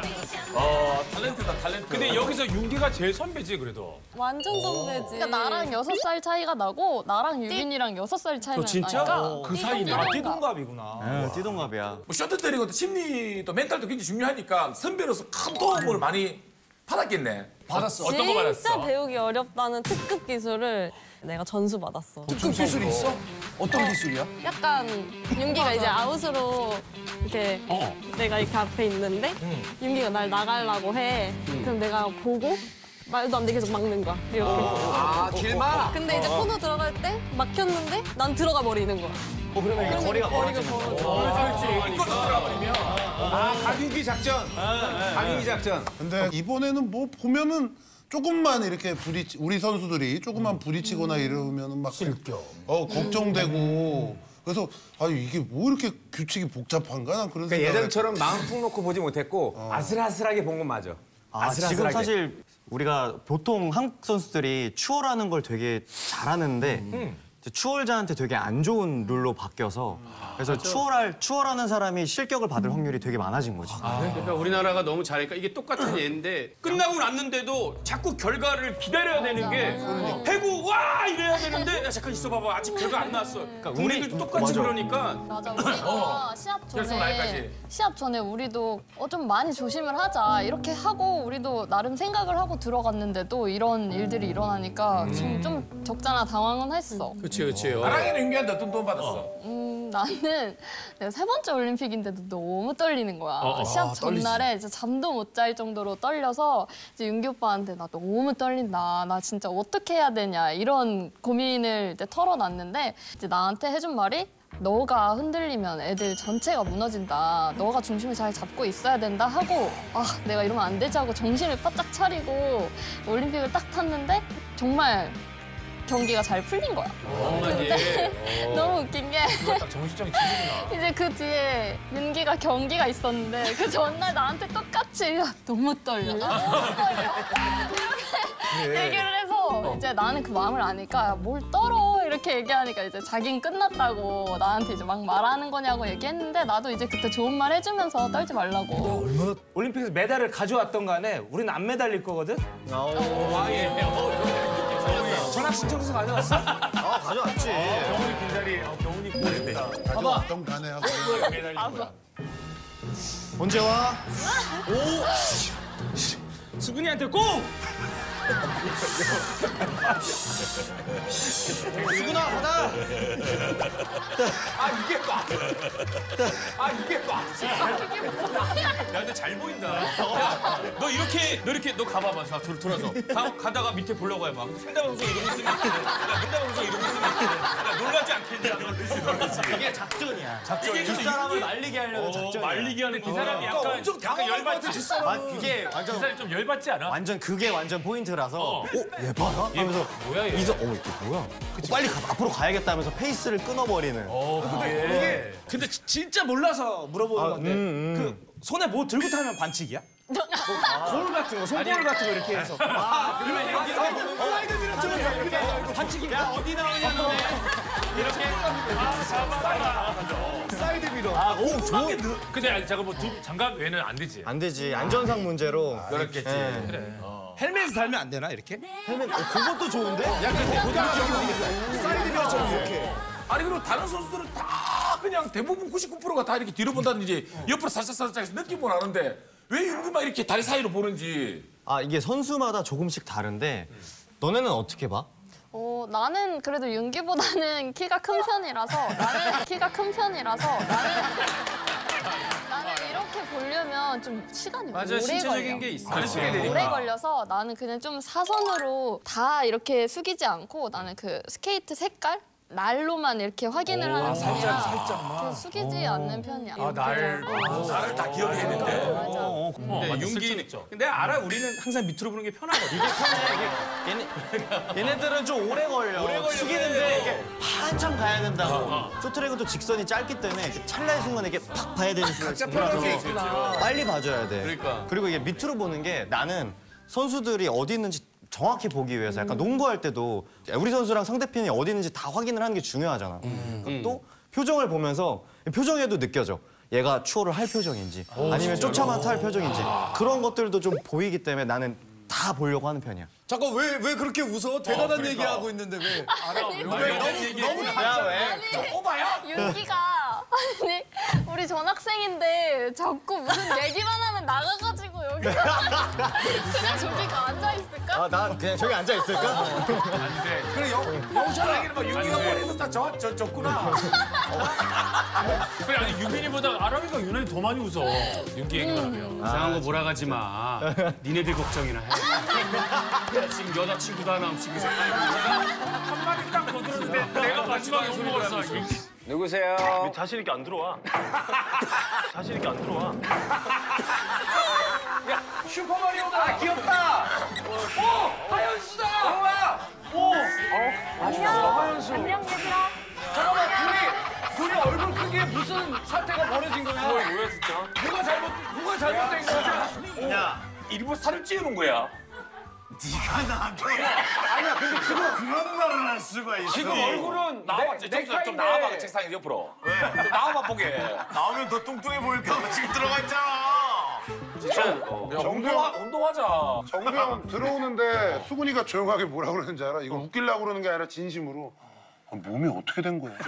어, 탤런트다, 탤런트. 근데 여기서 윤기가 제일 선배지 그래도. 완전 선배지. 그러니까 나랑 여섯 살 차이가 나고 나랑 유빈이랑 여섯 살 차이가 진짜? 나니까. 그 사이네. 아, 띠동갑이구나. 네, 띠동갑이야. 뭐 셔틀트랙은 또 심리도 멘탈도 굉장히 중요하니까 선배로서 큰 도움을 많이 받았겠네. 받았어. 어떤 거 받았어? 진짜 배우기 어렵다는 특급 기술을 내가 전수 받았어. 특급 기술이 있어? 어떤 기술이야? 약간 윤기가 이제 아웃으로 이렇게 어. 내가 이렇게 앞에 있는데 윤기가 날 나가려고 해. 그럼 내가 보고 말도 안 돼 계속 막는 거야. 이렇게. 아, 길마? 근데 이제 코너 들어갈 때 막혔는데 난 들어가 버리는 거야. 어, 그러면 이게 거리가 거리가 벌어지는 벌어져. 거. 그렇지. 이거 들어가버리면. 아, 가균기 작전. 가균기 작전. 근데 이번에는 뭐 보면은 조금만 이렇게 부딪 우리 선수들이 조금만 부딪히거나 이러면은 막 어 걱정되고 그래서 아 이게 뭐 이렇게 규칙이 복잡한가 난 그런 그러니까 생각. 예전처럼 마음 푹 놓고 보지 못했고 아슬아슬하게 본 건 맞아. 아, 아슬아슬하게. 지금 사실 우리가 보통 한국 선수들이 추월하는 걸 되게 잘하는데 이제 추월자한테 되게 안 좋은 룰로 바뀌어서 그래서 추월할 추월하는 사람이 실격을 받을 확률이 되게 많아진 거지. 그러니까 우리나라가 너무 잘하니까 이게 똑같은 예인데 끝나고 났는데도 자꾸 결과를 기다려야 되는 게 해고 와 이래야 되는데 야 잠깐 있어봐봐 아직 결과 안 나왔어. 그러니까 국민들도 똑같이 맞아. 그러니까. 맞아. 우리가 시합 결승 전에 날까지. 시합 전에 우리도 어, 좀 많이 조심을 하자 이렇게 하고 우리도 나름 생각을 하고 들어갔는데도 이런 일들이 일어나니까 좀, 좀 적잖아 당황은 했어. 그렇지 그렇지. 아랑이는 윤기한테 어떤 도움 받았어? 음, 나는 내가 세 번째 올림픽인데도 너무 떨리는 거야. 어, 어. 시합 아, 전날에 이제 잠도 못 잘 정도로 떨려서 이제 윤기 오빠한테 나 너무 떨린다. 나 진짜 어떻게 해야 되냐 이런 고민을 이제 털어놨는데 이제 나한테 해준 말이 너가 흔들리면 애들 전체가 무너진다. 너가 중심을 잘 잡고 있어야 된다 하고 아 내가 이러면 안 되지 하고 정신을 바짝 차리고 올림픽을 딱 탔는데 정말 경기가 잘 풀린 거야. 근데 너무 웃긴 게 딱 정신적인 친구구나. 이제 그 뒤에 윤기가 경기가 있었는데 그 전날 나한테 똑같이 야, 너무 떨려. 너무 떨려. 이렇게 얘기를 해서 이제 나는 그 마음을 아니까 야, 뭘 떨어 이렇게 얘기하니까 이제 자긴 끝났다고 나한테 이제 막 말하는 거냐고 얘기했는데 나도 이제 그때 좋은 말 해주면서 떨지 말라고. 얼마나 올림픽에서 메달을 가져왔던 간에 우리는 안 메달릴 거거든? 전학 신청서 가져왔어? 아 가져왔지. 경훈이 빈자리, 어, 경훈이 고맙다. 가져왔던 간에 하고. 언제 와? 수근이한테 꼭! 수근아 받아. 아, 이게 맞아. 아, 이게 맞아. 야 근데 잘 보인다. 야, 너 이렇게 너 이렇게 너 가봐봐. 자 돌 돌아서 가, 가다가 밑에 보려고 해봐. 상대방송 이러고 있으면 야 상대방송 이러고 있으면 야 놀라지 않겠냐. 놀라지 놀라지. 이게 작전이야. 작전이 뒷사람을 말리게 하려는 작전이야. 말리게 하는 이 사람이 약간 엄청 약간 당황할 것 같아, 열받지. 뒷사람. 아, 그게 이 완전 사람이 좀 열받지 않아? 완전 그게 완전 포인트라서 어, 얘 봐라? 얘 하면서 뭐야, 얘? 이서 어 이게 뭐야? 어, 빨리 가, 앞으로 가야겠다 하면서 페이스를 끊어버리는. 어 그게. 근데 지- 진짜 몰라서 물어보는 아, 건데 음, 음. 그 손에 뭐 들고 타면 반칙이야? 볼 같은 거, 손볼 같은 거 이렇게 해서. 아, 그러면 이렇게 사이드 밀어 좀 반칙이야. 야 어디 나오냐 너네. 이렇게 사이드 밀어. 아, 오 좋은. 근데 아니, 잠깐 뭐 두, 장갑 외에는 안 되지. 안 되지. 안전상 문제로. 그렇겠지. 예. 그래. 헬멧 달면 안 되나 이렇게? 헬멧 어, 그것도 좋은데? 사이드 밀어처럼 이렇게. 아니, 그리고 다른 선수들은 다 그냥 대부분 구십구 퍼센트가 다 이렇게 뒤로 본다든지 옆으로 살짝살짝 해서 느낌 보나는데 왜 윤기만 이렇게 다리 사이로 보는지. 아 이게 선수마다 조금씩 다른데 너네는 어떻게 봐? 어, 나는 그래도 윤기보다는 키가 큰 편이라서 나는 키가 큰 편이라서 나는 나는 이렇게 보려면 좀 시간이 맞아, 오래 신체적인 걸려. 게 있어. 다리 숙여야 되니까. 오래 걸려서 나는 그냥 좀 사선으로 다 이렇게 숙이지 않고 나는 그 스케이트 색깔 날로만 이렇게 확인을 하는 살짝, 편이라 살짝만. 이렇게 숙이지 않는 편이야. 아, 날, 나를 다 기억해야 되는데. 어, 근데 윤기, 근데 알아 우리는 항상 밑으로 보는 게 편하거든. 이게 편해. 얘네, 얘네들은 좀 오래 걸려. 오래 걸려. 숙이는데 이게 한참 가야 된다고. 쇼트랙은 또 직선이 짧기 때문에 이렇게 찰나의 순간에 이게 팍 봐야 되는 각자 순간이라서 편한 게 있구나. 빨리 봐줘야 돼. 그러니까. 그리고 이게 밑으로 보는 게 나는 선수들이 어디 있는지 정확히 보기 위해서 약간 농구할 때도 우리 선수랑 상대편이 어디 있는지 다 확인을 하는 게 중요하잖아. 그러니까 또 표정을 보면서 표정에도 느껴져. 얘가 추월을 할 표정인지 아니면 쫓아만 탈 표정인지 그런 것들도 좀 보이기 때문에 나는 다 보려고 하는 편이야. 잠깐 왜 왜 그렇게 웃어? 대단한 얘기하고 있는데 왜? 아니, 왜 너무 너무 야 왜? 아니, 오바야? 윤기가 아니 우리 전학생인데 자꾸 무슨 얘기만 하면 나가가지고 여기가 그냥 저기가 앉아 있을까? 아, 나 그냥 저기 앉아 있을까? 그래, 영철하기는 뭐 윤기가 머리에서 다 저, 졌구나. 그래 아니 유빈이보다 아람이가 유난히 더 많이 웃어. 윤기 얘기만 하면. 이상한 거 몰아가지 마. 니네들 걱정이나 해. 지금 여자친구도 하나 없이 그래서 한마디 딱 거들었는데 내가 마지막에 소리 들었어. 누구세요? 자신 있게 안 들어와. 자신 있게 안 들어와. 야, 슈퍼마리오다. 아, 귀엽다. 오, 하연수다. 우와. 오. 안녕. 하연수. 안녕 얘들아. 잠깐만, 둘이 둘이 얼굴 크기에 무슨 사태가 벌어진 거야? 뭐야, 뭐야, 진짜? 누가 잘못 누가 잘못된 거야? 야, 일부러 살을 찌우는 거야. 네가 나한테 아니야, 근데 지금 그런 말을 할 수가 있어. 지금 얼굴은 나와봐, 넥- 넥타이인데. 좀 넥타이인데. 나와봐, 책상 옆으로. 왜? 좀 나와봐, 보게. 나오면 더 뚱뚱해 보일까 봐 지금 들어가 있잖아. 진짜. 야, 운동하, 운동하자. 정수 형 들어오는데 수근이가 조용하게 뭐라 그러는지 알아? 이거 웃기려고 그러는 게 아니라 진심으로 아, 몸이 어떻게 된 거야?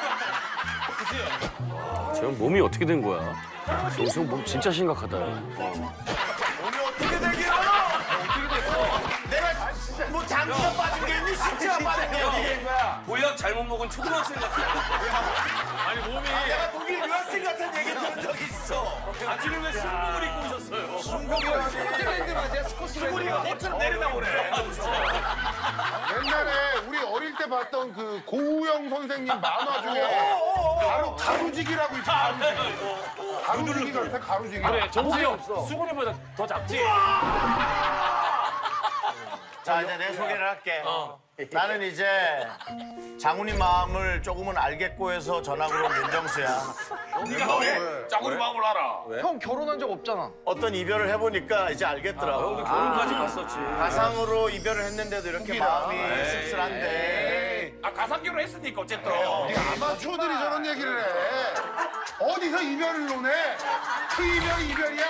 쟤형 몸이 어떻게 된 거야? 정수 형 몸 진짜 심각하다. 몸이 어떻게 되기야? 어떻게 됐어? 내가 뭐 장기가 빠진 게 있니? 신체가 빠진 게 어떻게 된 거야? 보약 잘못 먹은 초등학생 같아. 아니 몸이 내가 독일 유학생 같은 얘기 들은 적이 있어. 바지를 왜 승복을 입고 오셨어요? 순경이가 스코틀랜드 맞아, 스코틀랜드. 우리가 꽃처럼 내려나오네. 옛날에 우리 어릴 때 봤던 그 고우영 선생님 만화 중에 가루, 가루지기라고 있죠, 가루지기. 가루지기 같아, 가루지기. 그래 정수 형 수근이보다 더 작지? 자 이제 내 소개를 할게. 나는 이제 장훈이 마음을 조금은 알겠고 해서 전학으로 온 윤정수야. 네가 왜? 짜구리 마음을 알아. 형 결혼한 적 없잖아. 어떤 이별을 해보니까 이제 알겠더라고. 형도 결혼까지 갔었지. 가상으로 이별을 했는데도 이렇게 마음이 씁쓸한데. 아 가상 결혼했으니까 어쨌든. 아마추어들이 저런 얘기를 해. 어디서 이별을 논해? 그 이별이 이별이야.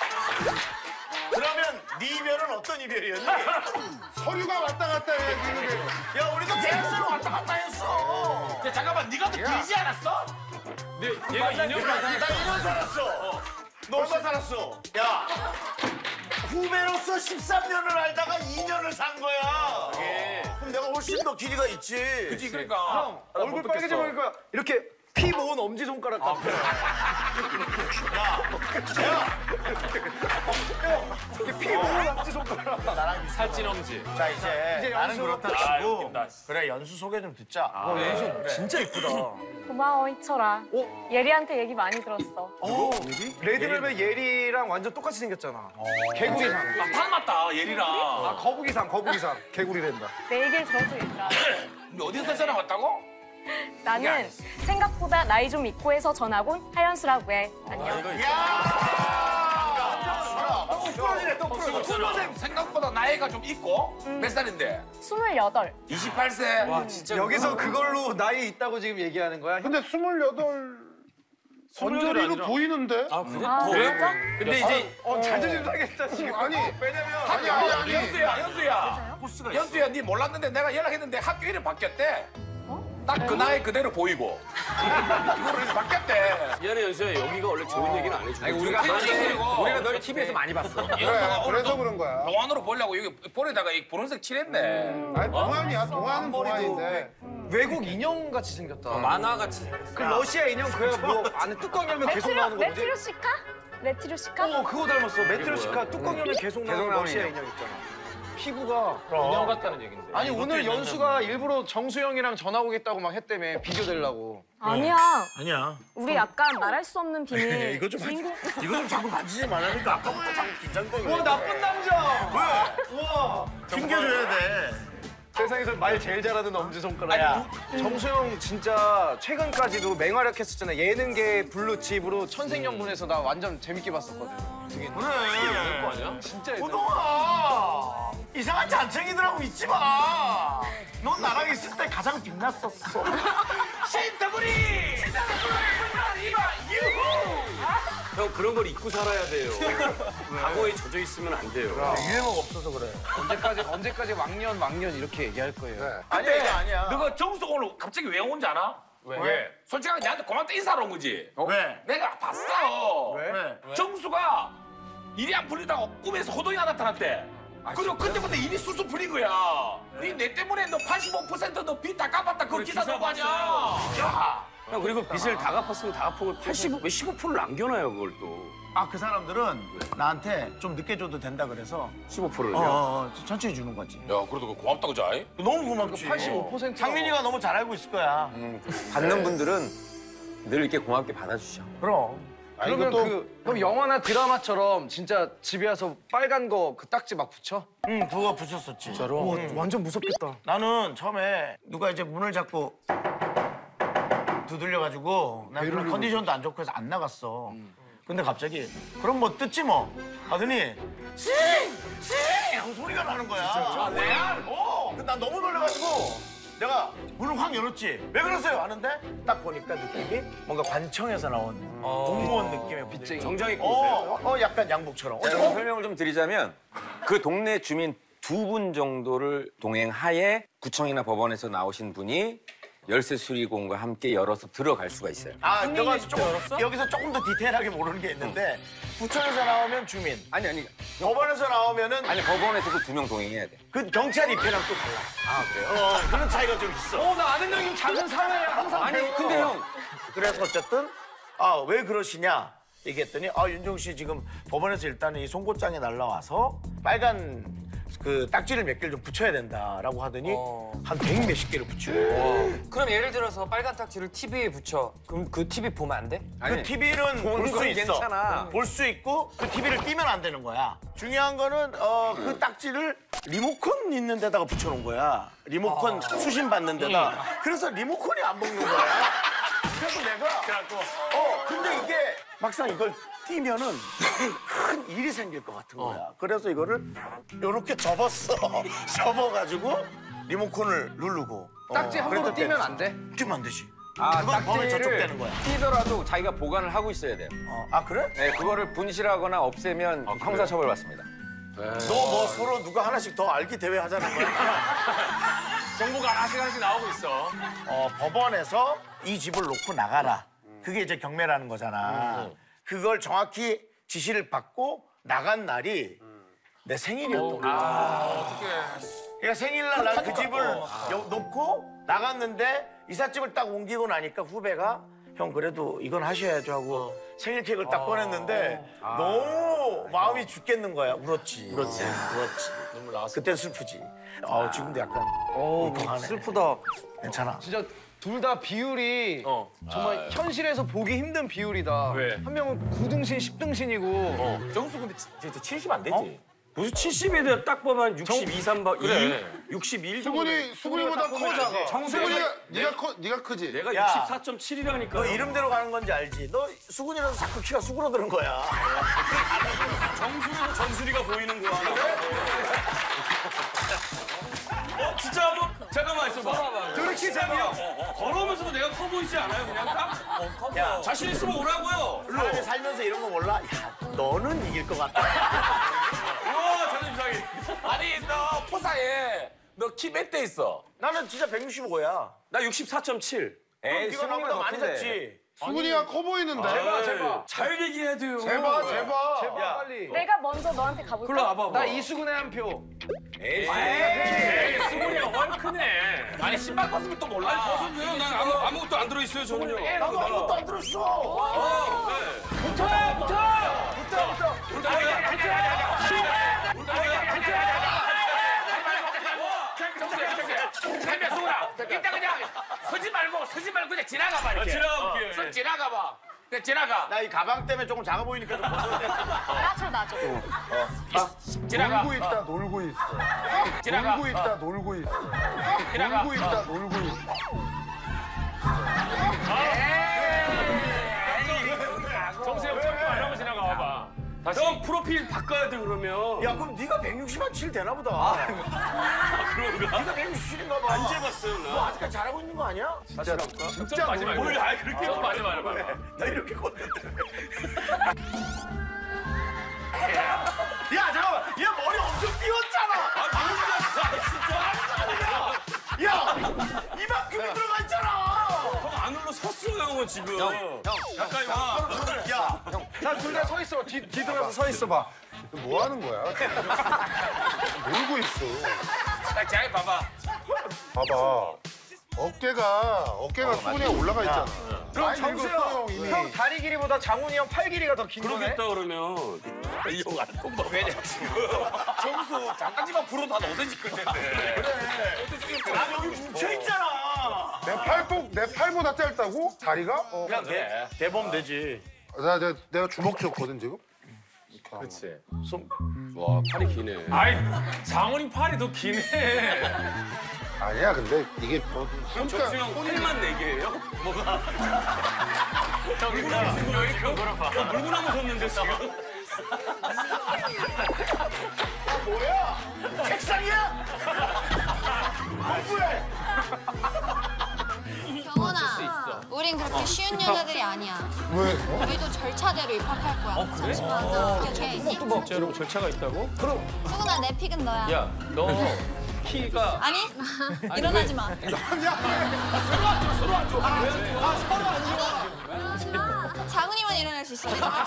그러면 네 이별은 어떤 이별이었니? 서류가 왔다 갔다 해. 그게. 야 우리도 계약서로 왔다 갔다 했어. 야 잠깐만 네가 더 길지 않았어? 네, 얘가 이 년 나 이 년 살았어. 너 얼마 살았어? 야 후배로서 십삼 년을 알다가 이 년을 산 거야. 그럼 내가 훨씬 더 길이가 있지. 그치 그러니까. 형 얼굴 빨개져 보니까 이렇게 피 모은 엄지 손가락 같아. 이렇게 피 모은 엄지 손가락. 나랑 살찐 엄지. 자 이제, 이제 나는 연수. 그렇다 아, 치고 웃긴다. 그래 연수 소개 좀 듣자. 어, 연수 진짜 이쁘다. 고마워 희철아. 예리한테 얘기 많이 들었어. 어, 레드벨벳 예리랑 완전 똑같이 생겼잖아. 개구리상. 아 닮았다 예리랑. 아 거북이상, 거북이상. 개구리랜다. 내 얘기를 들어줘 얘들아. 근데 어디서 전화 왔다고? 나는 생각보다 나이 좀 있고 해서 전학 온 하연수라고 해. 안녕. 부러지네, 또 부러져. 생각보다 나이가 좀 있고 몇 살인데? 스물여덟. 이십팔 세. 와 진짜 여기서 그걸로 나이 있다고 지금 얘기하는 거야? 근데 스물여덟 스물여덟이 언저리로 아니라. 보이는데? 아 그래? 아 진짜? 근데 이제 어, 자존심 상했다 지금. 아니, 왜냐면 아니, 아니, 아니. 현수야, 현수야. 현수야, 니 몰랐는데 내가 연락했는데 학교 이름 바뀌었대. 딱 그 나이 그대로 보이고. 이거로 이렇게 바뀌었대. 미안해 연수야 여기가 원래 좋은 얘기는 안 해줘. 아니, 우리가 많이 우리가 널 티비에서 많이 봤어. 현수가 오늘 그래서 그런 거야. 동안으로 보려고 여기 볼에다가 이 분홍색 칠했네. 아니, 동안이야. 동안은 동안인데. 외국 인형 같이 생겼다. 만화 같이. 그 러시아 인형 그야 뭐 안에 뚜껑 열면 계속 나오는 거 뭐지? 메트로시카? 메트로시카? 어 그거 닮았어. 메트로시카 뚜껑 열면 계속 나오는 나오는 러시아 인형. 인형 있잖아. 피부가 인형 같다는 얘긴데. 아니 오늘 연수가 일부러 정수영이랑 전화 오겠다고 막 했다며 비교되려고. 아니야. 아니야. 우리 약간 말할 수 없는 비밀. 이거 좀 주인공. 이거 좀 자꾸 만지지 말라니까 아까부터 자꾸 긴장돼. 와 나쁜 남자. 왜? 우와. 튕겨줘야 돼. 세상에서 말 제일 잘하는 엄지손가락이야. 정수영 진짜 최근까지도 맹활약했었잖아. 예능계 블루칩으로 천생연분에서 나 완전 재밌게 봤었거든. 되게 그래. 거 아니야? 진짜 예능. 호동아 이상한 잔챙이들하고 있지 마. 넌 나랑 있을 때 가장 빛났었어. 신타부리 신타부리 이봐 유후. 형 그런 걸 잊고 살아야 돼요. 과거에 젖어 있으면 안 돼요. 유행어가 없어서 그래. 언제까지 언제까지 왕년 왕년 이렇게 얘기할 거예요. 아니야, 이거 아니야. 너가 정수 오늘 갑자기 왜 온지 알아? 왜? 솔직하게 나한테 고맙다 인사하러 온 거지. 왜? 내가 봤어. 왜? 왜? 정수가 일이 안 풀리다가 꿈에서 호동이가 나타났대. 그리고 그때부터 일이 술술 풀린 거야. 니 내 때문에 너 팔십오 퍼센트 너 빚 다 갚았다. 그 기사 넣은 거 아니야? 야. 형 그리고 빚을 다 갚았으면 다 갚고 팔십오, 왜 십오 퍼센트를 남겨놔요 그걸 또. 아 그 사람들은 나한테 좀 늦게 줘도 된다 그래서 십오 퍼센트를요? 어, 어, 어, 천천히 주는 거지. 야, 그래도 고맙다고 자이? 너무 고맙지. 팔십오 퍼센트. 장민이가 너무 잘 알고 있을 거야. 받는 분들은 늘 이렇게 고맙게 받아주죠. 그럼. 그러면 또- 그 그럼 영화나 드라마처럼 진짜 집에 와서 빨간 거 그 딱지 막 붙여? 응, 그거 붙였었지. 진짜로? 응. 완전 무섭겠다. 나는 처음에 누가 이제 문을 잡고 두들려가지고 나 그런 컨디션도 안 좋고 해서 안 나갔어. 근데 갑자기 그럼 뭐 뜯지 뭐 하더니 싱! 싱! 하고 소리가 나는 거야. 아, 레알? 어. 근데 난 너무 놀라가지고 내가 문을 확 열었지. 왜 그러세요? 하는데 딱 보니까 느낌이 뭔가 관청에서 나온 공무원 느낌의 분들이. 정장 입고 어, 오세요? 어, 약간 양복처럼. 자, 그럼 설명을 좀 드리자면 그 동네 주민 두 분 정도를 동행하에 구청이나 법원에서 나오신 분이 열쇠 수리공과 함께 열어서 들어갈 수가 있어요. 아, 너가 조금, 여기서 조금 더 디테일하게 모르는 게 있는데 구청에서 나오면 주민. 아니 아니. 법원에서 나오면은 아니 법원에서 그 두 명 동행해야 돼. 그 경찰 입회랑 또 달라. 아 그래요? 어, 그런 차이가 좀 있어. 어, 나 아는 형님 작은 사회에 항상 아니, 배워. 근데 형. 그래서 어쨌든 아, 왜 그러시냐 얘기했더니 아, 윤종 씨 지금 법원에서 일단은 이 송곳장에 날라와서 빨간 그 딱지를 몇 개를 좀 붙여야 된다라고 하더니 한 백 몇십 개를 붙이고. 그럼 예를 들어서 빨간 딱지를 티비에 붙여. 그럼 그 티비 보면 안 돼? 그 티비는 볼 수 건 있어. 괜찮아. 볼 수 있고 그 티비를 띄면 안 되는 거야. 중요한 거는 어, 그 딱지를 리모컨 있는 데다가 붙여놓은 거야. 리모컨 수신 받는 데다. 그래서 리모컨이 안 먹는 거야. 그래서 내가 어 근데 이게 막상 이걸 띄면은 큰 일이 생길 것 같은 거야. 그래서 이거를 요렇게 접었어. 접어가지고 리모컨을 누르고. 딱지 어, 함부로 그랬더니 띄면 안 돼? 띄면 안 되지. 아 그건 법에 딱지를 저촉되는 거야. 띄더라도 자기가 보관을 하고 있어야 돼요. 어, 아 그래? 네, 그거를 분실하거나 없애면 형사처벌 받습니다. 너 뭐 서로 누가 하나씩 더 알기 대회 하자는 거야? 정보가 하나씩 하나씩 나오고 있어. 어, 법원에서 이 집을 놓고 나가라. 그게 이제 경매라는 거잖아. 그걸 정확히 지시를 받고 나간 날이 내 생일이었던 거야. 아, 어떡해. 그러니까 생일날 난 그 집을 여- 놓고 나갔는데 이삿짐을 딱 옮기고 나니까 후배가 형 그래도 이건 하셔야죠 하고 생일 케이크를 딱 꺼냈는데 너무 마음이 죽겠는 거야. 울었지. 울었지. 울었지. 눈물 나왔어. 그때 슬프지. 어, 지금도 약간 울컥하네. 슬프다. 괜찮아. 진짜 둘 다 비율이 정말 현실에서 보기 힘든 비율이다. 왜? 한 명은 구 등신, 십 등신이고. 어. 정수 근데 진짜 칠십 안 되지? 무슨 칠십에 대해 딱 보면 육십이, 삼 번, 그래. 육십일 수근이 수근이보다 커 작아. 수근이가 네가 커 네가 크지. 내가 야. 육십사 점 칠이라니까. 너 이름대로 가는 건지 알지? 너 수근이라서 자꾸 키가 수그러드는 거야. 정수리로 전수리가 보이는 거야. 어 진짜 한번 잠깐만 있어봐. 그렇게 잡이야. 걸어오면서도 내가 커 보이지 않아요? 그냥 딱? 야, 자신 있으면 오라고요. 사람이 살면서 이런 거 몰라? 야, 너는 이길 것 같다. 와 자존심 상해. 아니, 너 포사에 너 키 몇 대 있어? 나는 진짜 백육십오야. 나 육십사 점 칠. 에이, 네가 나보다 많이 샀지. 수근이가 커 보이는데. 제발 제발. 잘 얘기해야 돼요. 제발 제발. 제발 야. 빨리. 내가 먼저 너한테 가볼까? 글로 와봐. 나 이수근의 한 표. 에이, 에이, 수근이가 월 크네. 아니, 신발 벗으면 또 몰라. 아니 벗은데요. 난 아무 아무것도 안 들어있어요 저는요. 나도 아무것도 안 들었어. 붙어! 붙어! 붙어! 붙어! 붙어! 서지 말고 그냥 지나가봐 이렇게. 아, 지나가볼게. 쓱 지나가봐. 그냥 지나가. 나 이 가방 때문에 조금 작아 보이니까 좀 벗어야 돼. 나죠 나죠. 지나가. 놀고 있다 놀고 있어. 지나가. 놀고 있다 놀고 있어. 지나가. 놀고 있다 놀고 있어. 정수영 좀 말하고 지나가 봐봐. 다시. 형 프로필 바꿔야 돼 그러면. 야 그럼 네가 백육십만 칠 되나 보다. 아, 그런가? 네가 백육십인가 봐. 안 재봤어요 나. 너 아직까지 잘하고 있는 거 아니야? 진짜 진짜 빠지 말고. 뭘 아, 그렇게 어, 빠지 말고. 나 이렇게 걷는데. 야 잠깐만, 얘 머리 엄청 띄웠잖아. 아 진짜. 야 이만큼이 들어가 있잖아. 형 안으로 섰어 형은 지금. 형, 형 가까이 와. 야, 형, 자 둘 다 서 있어. 뒤 뒤돌아서 서 있어 봐. 뭐 하는 거야? 놀고 있어. 자, 잘 봐봐. 봐봐. 어깨가 어깨가 수근이가 올라가 있잖아. 그럼 많이 늙었어, 형, 정수영 이미. 형 다리 길이보다 장훈이 형 팔 길이가 더 긴 거네? 그러겠다 그러면. 이형 안통 봐. 왜냐 지금. 정수 잠깐만 불어도 한 오 센티미터 클 텐데. 그래. 나 여기 뭉쳐 있잖아. 내 팔복 내 팔보다 짧다고? 다리가? 어. 그냥 돼. 대범 되지. 나 내가, 내가 주먹 쥐었거든 지금. 그렇지. 와 팔이 기네. 아이 장훈이 팔이 더 기네. 아니야 근데 이게 뭐 정수 형 팔만 네 개예요? 뭐가? 형 물구나무 쓴 거 이렇게 걸어봐. 형 물구나무 섰는데 지금. 아 뭐야? 책상이야? 공부해. 경훈아, 우린 그렇게 쉬운 여자들이 아니야. 왜? 우리도 절차대로 입학할 거야. 잠시만, 오케이, 오케이. 진짜로 절차가 있다고? 그럼. 수근아, 내 픽은 너야. 야, 너 키가. 아니, 일어나지 마. 서로 안 줘, 서로 안 줘. 아, 서로 안 줘. 일어나지 마. 장훈이만 일어날 수 있어. 내가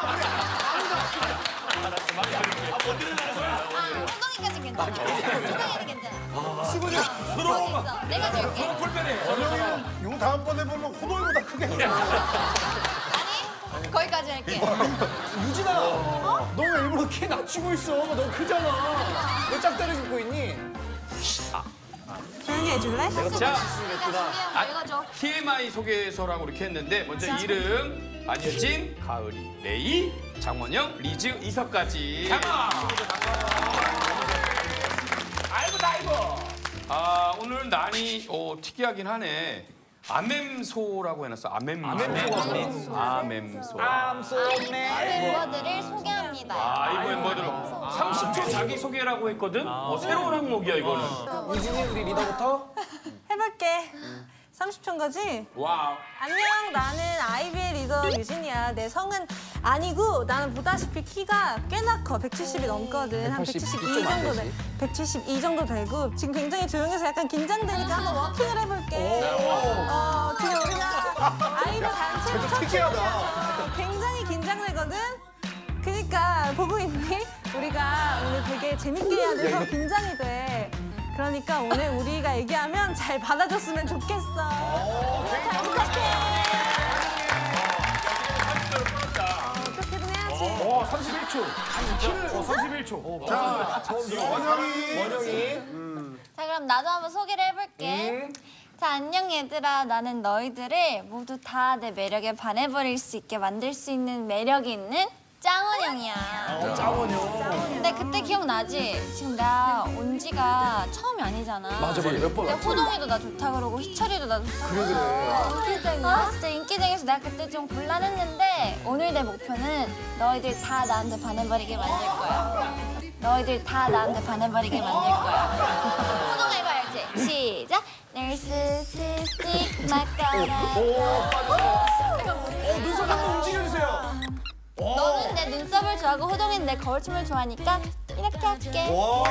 엉덩이까지 괜찮아. 엉덩이는 괜찮아. 수근이야, 서로. 내가 줄게. 서로 불편해. 원영이는 요 다음번에 보면 호돌보다 크게 해. 아니, 거기까지 할게. 유진아, 너 왜 일부러 키 낮추고 있어? 너 크잖아. 왜 짝다리 짚고 있니? 조용히 해줄래? 자, 아, 읽어줘. 티엠아이 소개서라고 이렇게 했는데 먼저 이름 안효진, 가을이, 레이, 장원영, 리즈, 이석까지. 아이고 아이고. 아 오늘 난이 어, 특이하긴 하네. 아멤소라고 해놨어. 아멤소. 아멤소. 아멤소. 아이브 멤버들을 소개합니다. 아, 아이브 멤버들. 삼십 초 자기 소개라고 했거든. 어, 새로운 항목이야 이거는. 유진이 우리 리더부터? 해볼게. 삼십 초인 거지? 와우. 안녕, 나는 아이비의 리더 유진이야. 내 성은 아니고 나는 보다시피 키가 꽤나 커. 백칠십이 넘거든. 한 백칠십이 정도 돼. 백칠십이 정도 되고 지금 굉장히 조용해서 약간 긴장되니까 한번 워킹을 해볼게. 어, 지금 우리가 아이비 단체 첫 출연이야. 굉장히 긴장되거든? 그니까 보고 있니? 우리가 오늘 되게 재밌게 해야 돼서 긴장이 돼. 그러니까 오늘 우리가 얘기하면 잘 받아줬으면 좋겠어. 잘 부탁해. 어떻게든 해야지. 어, 삼십일 초. 키를. 어, 삼십일 초. 자, 원영이. 원영이. 자, 그럼 나도 한번 소개를 해볼게. 자, 안녕 얘들아. 나는 너희들을 모두 다 내 매력에 반해버릴 수 있게 만들 수 있는 매력이 있는 짱원영이야. 어, 짱원영. 근데 그때 기억나지? 지금 나 온 지가 처음이 아니잖아. 맞아, 맞아. 몇 번 근데 왔지? 호동이도 나 좋다 그러고 희철이도 나 좋다 그래, 그래. 그러고. 인기쟁이야? 아, 진짜 인기쟁이여서 내가 그때 좀 곤란했는데 오늘 내 목표는 너희들 다 나한테 반해버리게 만들 거야. 너희들 다 나한테 반해버리게 만들 거야. 호동아 해봐야지. 시작! 널스스틱 막가라. 눈썹 한번 움직여주세요. 너는 내 눈썹을 좋아하고 호동이는 내 거울춤을 좋아하니까 이렇게 할게.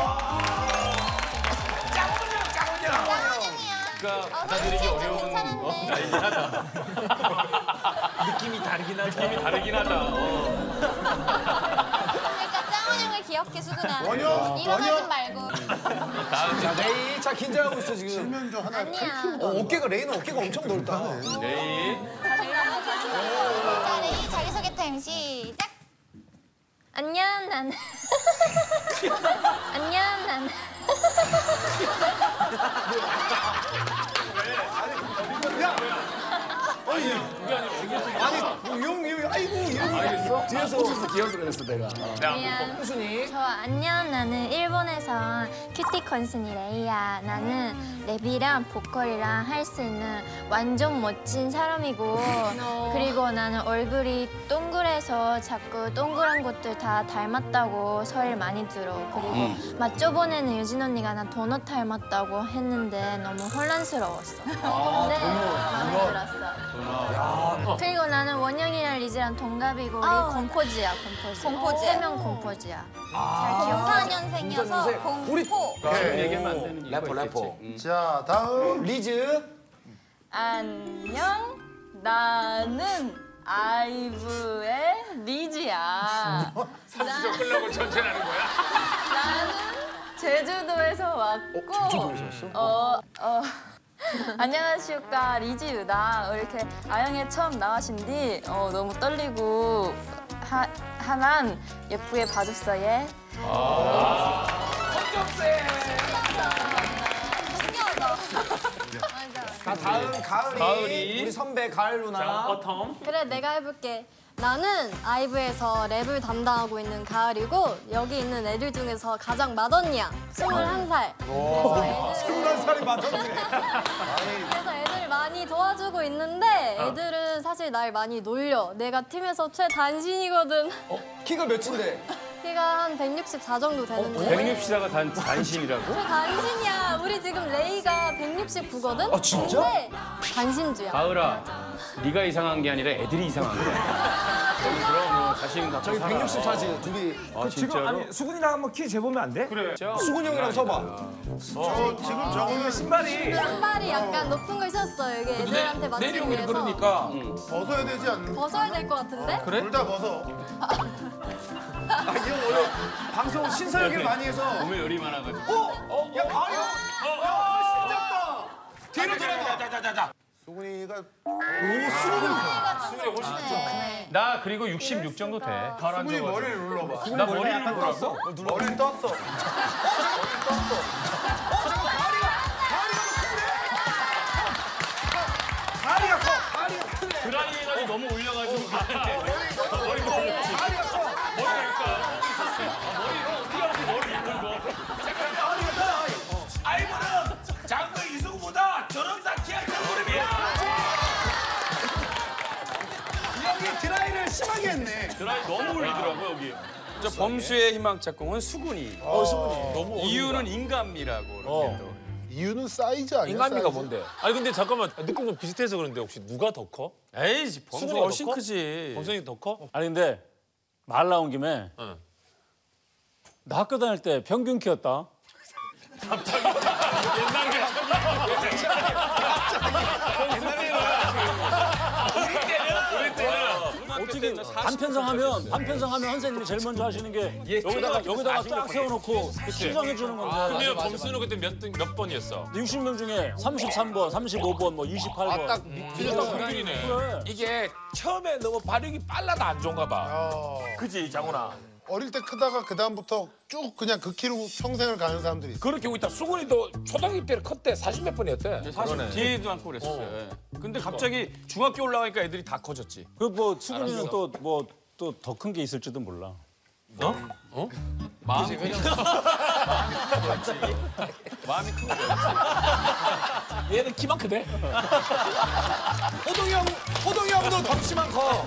그러니까 받아들이기 어려운 어, 나이긴 하다. 느낌이 다르긴 하다. 느낌이 다르긴 하다. 어. 그러니까 짱원영을 기억해 수근아. 원영, 일어나지 원영. 말고. 자, 레이. 자, 긴장하고 있어, 지금. 실면조 하나 아니야. 어, 어깨가, 레이는 어깨가 엄청 넓다. 레이. 자, 레이 자기소개 타임 시작. 안녕, 난. 안녕, 난. 야, 아니 아니 용, 용, 아이고 이러고 뒤에서 웃어서 귀여워서 그랬어 내가. 미안. 꾸순이. 저 안녕. 나는 일본에서 큐티 컨슨이 레이야. 나는 랩이랑 보컬이랑 할 수 있는 완전 멋진 사람이고 그리고 나는 얼굴이 동그래서 자꾸 동그란 것들 다 닮았다고 소리를 많이 들어. 그리고 음. 막 저번에는 유진 언니가 나 도넛 닮았다고 했는데 너무 혼란스러웠어. 아, 근데 도넛, 마음에 도넛. 들었어. 그리고 나는 원영이랑 리즈랑 동갑이고 우리 아. 공포지야, 공포지. 공포지야? 세명 공포지야. 공사 년생이어서 공포. 얘기하면 안 되는 래퍼 래퍼. 자 다음 리즈. 안녕. 나는 아이브의 리즈야. 삼수 좀 끌려고 전쟁하는 거야? 나는 제주도에서 왔고. 제주도에서 왔어? 어, 어. 안녕하십니까 리즈유다. 이렇게 아영에 처음 나와신 뒤 어, 너무 떨리고 하, 하만 예쁘게 봐줬어요. 아. 헌정세. 자 다음 가을이, 가을이. 우리 선배 가을 누나. 버텀. 그래 내가 해볼게. 나는 아이브에서 랩을 담당하고 있는 가을이고 여기 있는 애들 중에서 가장 맏언니야. 스물한 살. 스물한 살이 맞췄네. 그래서 애들 많이 도와주고 있는데 애들은 사실 날 많이 놀려. 내가 팀에서 최단신이거든. 키가 몇인데? 키가 한 백육십사 정도 되는데. 백육십사가 단, 단신이라고? 최단신이야. 우리 지금 레이가 백육십구거든? 아, 진짜? 근데 단신주야. 가을아, 네가 이상한 게 아니라 애들이 이상한 거야. 그럼 뭐 자신 갖고 저기 살아. 백육십사지 둘이. 아, 지금 진짜로? 아니 수근이랑 한번 키 재보면 안 돼? 그래. 수근이 형이랑 서봐. 저 지금 저거는 신발이. 신발이 약간 높은 걸 신었어. 여기 애들한테 맞추기 위해서. 그러니까. 벗어야 되지 않나? 벗어야 될 것 같은데? 둘 다 벗어. 아, 이 형 원래 방송 신서유기를 많이 해서. 몸에 열이 많아가지고. 어? 어? 야, 가을이 형! 야, 신잡다! 뒤로 돌아봐. 자자자자. 수근이가 오, 수근이. 수근이 훨씬 네. 나 그리고 육십육 정도 돼. 수근이 머리를 눌러봐. 나 머리를 약간 눌러봐. 떴어? 머리를 떴어. 머리를 떴어. 가을이가 커! 가을이가 크네! 드라이 해가지고 너무 올려가지고. 머리 너무 가을이가 커! 아이고는 장거 이승우보다 저런다 키가 큰 무릎이야. 이 형이 드라이를 심하게 했네. 드라이 너무 올리더라고 여기. 저 범수의 희망 짝꿍은 수근이. 어, 수근이. 너무 이유는 인간미라고 이렇게 또. 이유는 사이즈 아니야? 인간미가 사이즈? 뭔데? 아니 근데 잠깐만 느낌 좀 비슷해서 그런데 혹시 누가 더 커? 에이 범수가 수근이가 훨씬 더 커? 크지. 범성이 더 커? 아니 근데 말 나온 김에 나 학교 다닐 때 평균 키였다. 어떻게 반편성하면 반편성하면 선생님이 제일 먼저 하시는 게 여기다가 여기다가 딱 세워놓고 칭찬해 주는 건데. 근데 범수는 그때 몇, 등- 몇 번이었어? 육십 명 중에 삼십삼 번, 삼십오 번, 뭐 이십팔 번. 딱 이게 딱 평균이네. 그래. 이게 처음에 너무 발육이 빨라도 안 좋은가 봐. 어. 그지 장훈아. 어릴 때 크다가 그 다음부터 쭉 그냥 그 키로 평생을 가는 사람들이 있어. 그런 경우 있다. 수근이도 초등학교 때는 컸대. 사십 몇 번이었대. 사실 뒤에도 않고 그랬어요. 근데 갑자기 중학교 올라가니까 애들이 다 커졌지. 그뭐 수근이는 또 뭐 또 더 큰 게 있을지도 몰라. 어? 어? 마음이 그냥 갑자기 마음이 큰 거야. 얘는 키만 크대. 호동이 형, 호동이 형도 덩치만 커.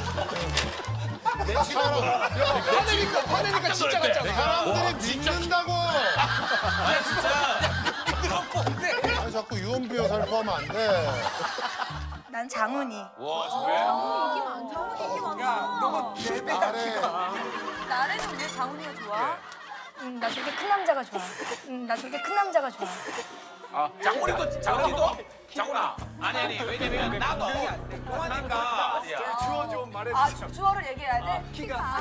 내 치마로. 화내니까, 화내니까 진짜 같잖아. 사람들이 믿는다고. 아 진짜. 아니 자꾸 유언비어 살포하면 안 돼. 난 장훈이. 와 저게? 인기 많다. 장훈이 인기 많다. 너가 내 잘해. 나래는 왜 장훈이가 좋아? 응, 나 저렇게 큰 남자가 좋아. 응, 나 저렇게 큰 남자가 좋아. 아, 장훈이도 장훈이도 장훈아. 아니 아니 왜냐면 나도 동안이니까. 주어 좀 말해주세요. 아, 주- 주어를 얘기해야 돼? 키가.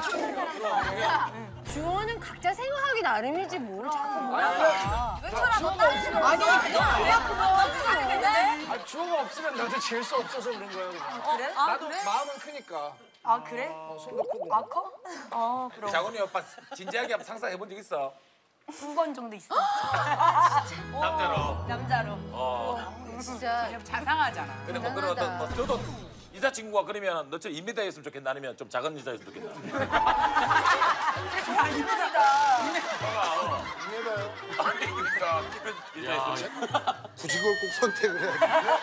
주어는 각자 생각하기 나름이지 뭘 자꾸 뭐야. 왜 저라고 따지는 아니, 거야? 그거 뭐야 그거? 아, 주어가 없으면 나도 질 수 없어서 그런 거야. 그냥. 어, 그래? 아, 나도 그래? 마음은 크니까. 아, 그래? 어, 손도 크고. 아, 커? 어, 그럼. 장훈이 오빠 진지하게 한번 상상해 본 적 있어? 두 번 정도 있어. 남자로. 남자로. 어. 진짜 자상하잖아. 근데 뭐 그런 어떤 뭐 저도 여자친구가 그러면 너처럼 이 미터였으면 좋겠나 아니면 좀 작은 여자였으면 좋겠나? 아, 이쁘다. 이해가요? 아니 그러니까 여자였으면 굳이 그걸 꼭 선택을 해야 돼.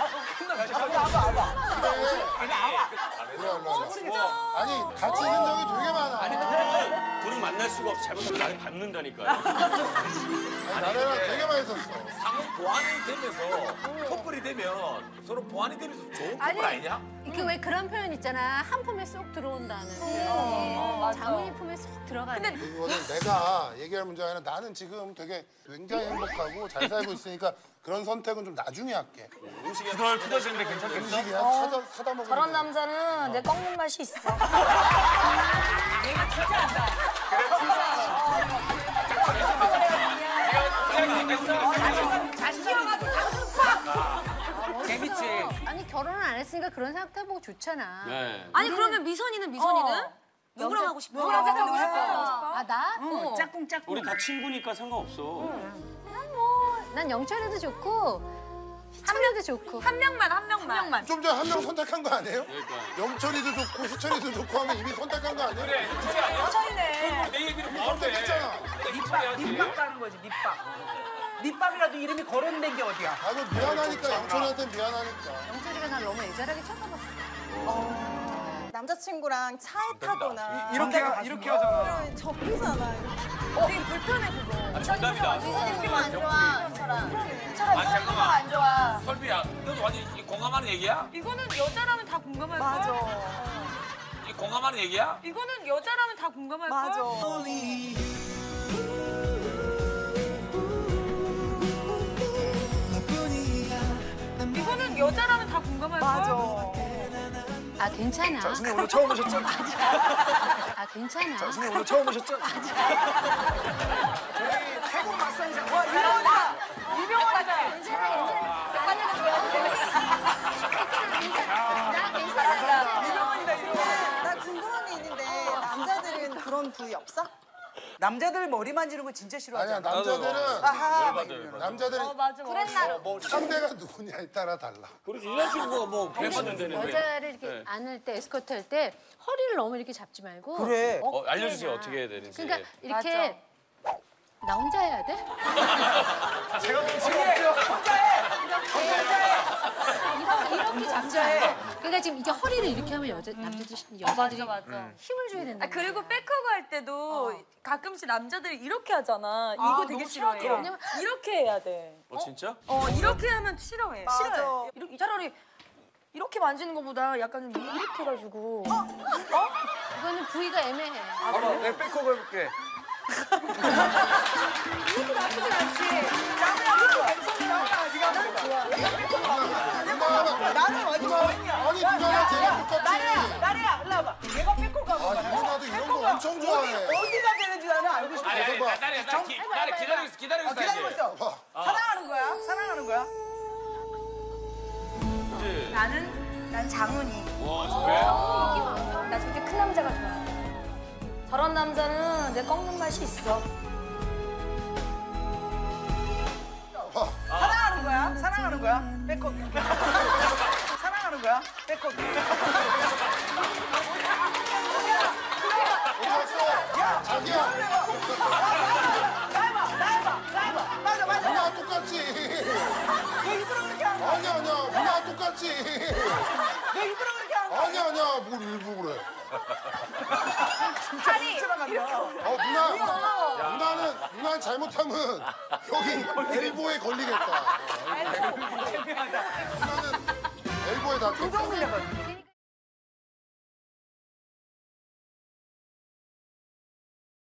아니 같이 쓴 적이 되게 많아. 아니 근데 둘은 만날 수가 없어. 잘못하면 나를 받는다니까요. 나래랑 되게 많이 썼어. 상호 보완이 되면서 커플이 되면 서로 보완이 되면서 좋은 커플 아니냐? 그 왜 그런 표현 있잖아. 한 품에 쏙 들어온다는. 어, 장훈이 품에 쏙 들어가는. 근데 이거는 내가 얘기할 문제가 아니라 나는 지금 되게 굉장히 행복하고 잘 살고 있으니까 그런 선택은 좀 나중에 할게. 음식이 투덜 투덜지는데 괜찮겠어? 음식이 한 사다, 사다 먹으면 저런 돼. 남자는 내 꺾는 맛이 있어. 내가 진짜 안다. 재밌지. 아니 결혼을 안 했으니까 그런 생각도 해보고 좋잖아. 네. 아니 그러면 미선이는 미선이는 누구랑 하고 싶어? 누구랑 짝꿍하고 싶어? 아 나? 어. 짝꿍 짝꿍. 우리 다 친구니까 상관없어. 난 영철이도 좋고 희철이도 좋고 한 명만 한 명만. 한 명만. 좀 전에 한 명 선택한 거 아니에요? 영철이도 좋고 희철이도 좋고 하면 이미 선택한 거 아니에요? 그래 영철이네. 내 얘기를 이미 선택했잖아. 밑밥 밑밥 가는 거지 밑밥. 밑밥이라도 이름이 거론된 게 어디야? 아, 그 미안하니까 영철이한테 미안하니까. 영철이가 날 너무 애절하게 쳐다봤어. 남자친구랑 차에 타거나 이렇게 하- 이렇게 하잖아. 접히잖아. 되게 불편해 그거. 아, 정답이다. 미선이 좀 안 좋아. 아 잠깐만. 안 좋아. 설비야, 너도 완전 히 공감하는 얘기야? 이거는 여자라면 다 공감할 거야. 맞아. 이 공감하는 얘기야? 이거는 여자라면 다 공감할 거야. 맞아. 이거는 여자라면 다 공감할 거야. 맞아. 아 괜찮아. 선생님 오늘 처음 오셨죠? 아 괜찮아. 선생님 오늘 처음 오셨죠? 태국 마사지장. 와 유명하다. 유명하다. 괜찮아 괜찮아. 나 괜찮아. 유명한이다 유명한. 나 궁금한 게 있는데 남자들은 그런 부위 없어? 남자들 머리 만지는 거 진짜 싫어하잖아. 아니야 남자들은 아하. 남자들은 맞아. 그랬나? 상대가 누구냐에 따라 달라. 그렇지 여자친구가 뭐 배받는 데는데. 여자를 이렇게 네. 안을 때 에스코트 할 때 허리를 너무 이렇게 잡지 말고. 그래. 어, 알려주세요 어떻게 해야 되는지. 그러니까 이렇게 나 혼자 해야 돼? 제가 이렇게, 이렇게 잡지 않고. 그러니까 지금 이게 허리를 이렇게 하면 여자 남자들 여자들이 힘을 줘야 된다. 아, 그리고 백허그 할 때도 가끔씩 남자들이 이렇게 하잖아. 아, 이거 되게 너무 싫어해. 싫어하더라. 왜냐면 이렇게 해야 돼. 어 진짜? 어, 이렇게 하면 싫어해. 맞아. 싫어해. 이렇게 차라리 이렇게 만지는 것보다 약간 좀 이렇게 해가지고. 어? 이거는 부위가 애매해. 봐봐, 내가 백허그 해볼게. 이것도 나쁘진 않지. 나는 나는 완전 좋아했냐? 아니 누나가 제가 똑같지. 나래야, 나래야, 일로 와봐. 얘가 백허가 아 누나도 이런 거 엄청 좋아해. 어디가 되는지 나는 알고 싶어. 아니 아니 나래 나 기- 나래 기다리고 있어 기다리고 아, 있어 기다리고 있어. 사랑하는 거야? 사랑하는 거야? 나는 난 장훈이. 와 인기 많다. 나 저렇게 큰 남자가 좋아. 저런 남자는 내 꺾는 맛이 있어. 사랑하는 거야? 사랑하는 거야? 백허기. 사랑하는 거야? 백허기. 어디 갔어? 야, 자기야. 나 해봐, 나 해봐, 나 해봐. 맞아, 맞아. 누나 똑같지. 너 일부러 그렇게 한 거야? 아니야 아니야 누나 똑같지. 너 일부러 그렇게 한 거야? 아니야 아니야 뭘 일부러 그래. 진짜 뭉쳐나간다. 어 누나 누나는 누나 잘못하면 여기 엘보에 걸리겠다. 어, 엘보에. 누나는 엘보에 다. 고정 훈련.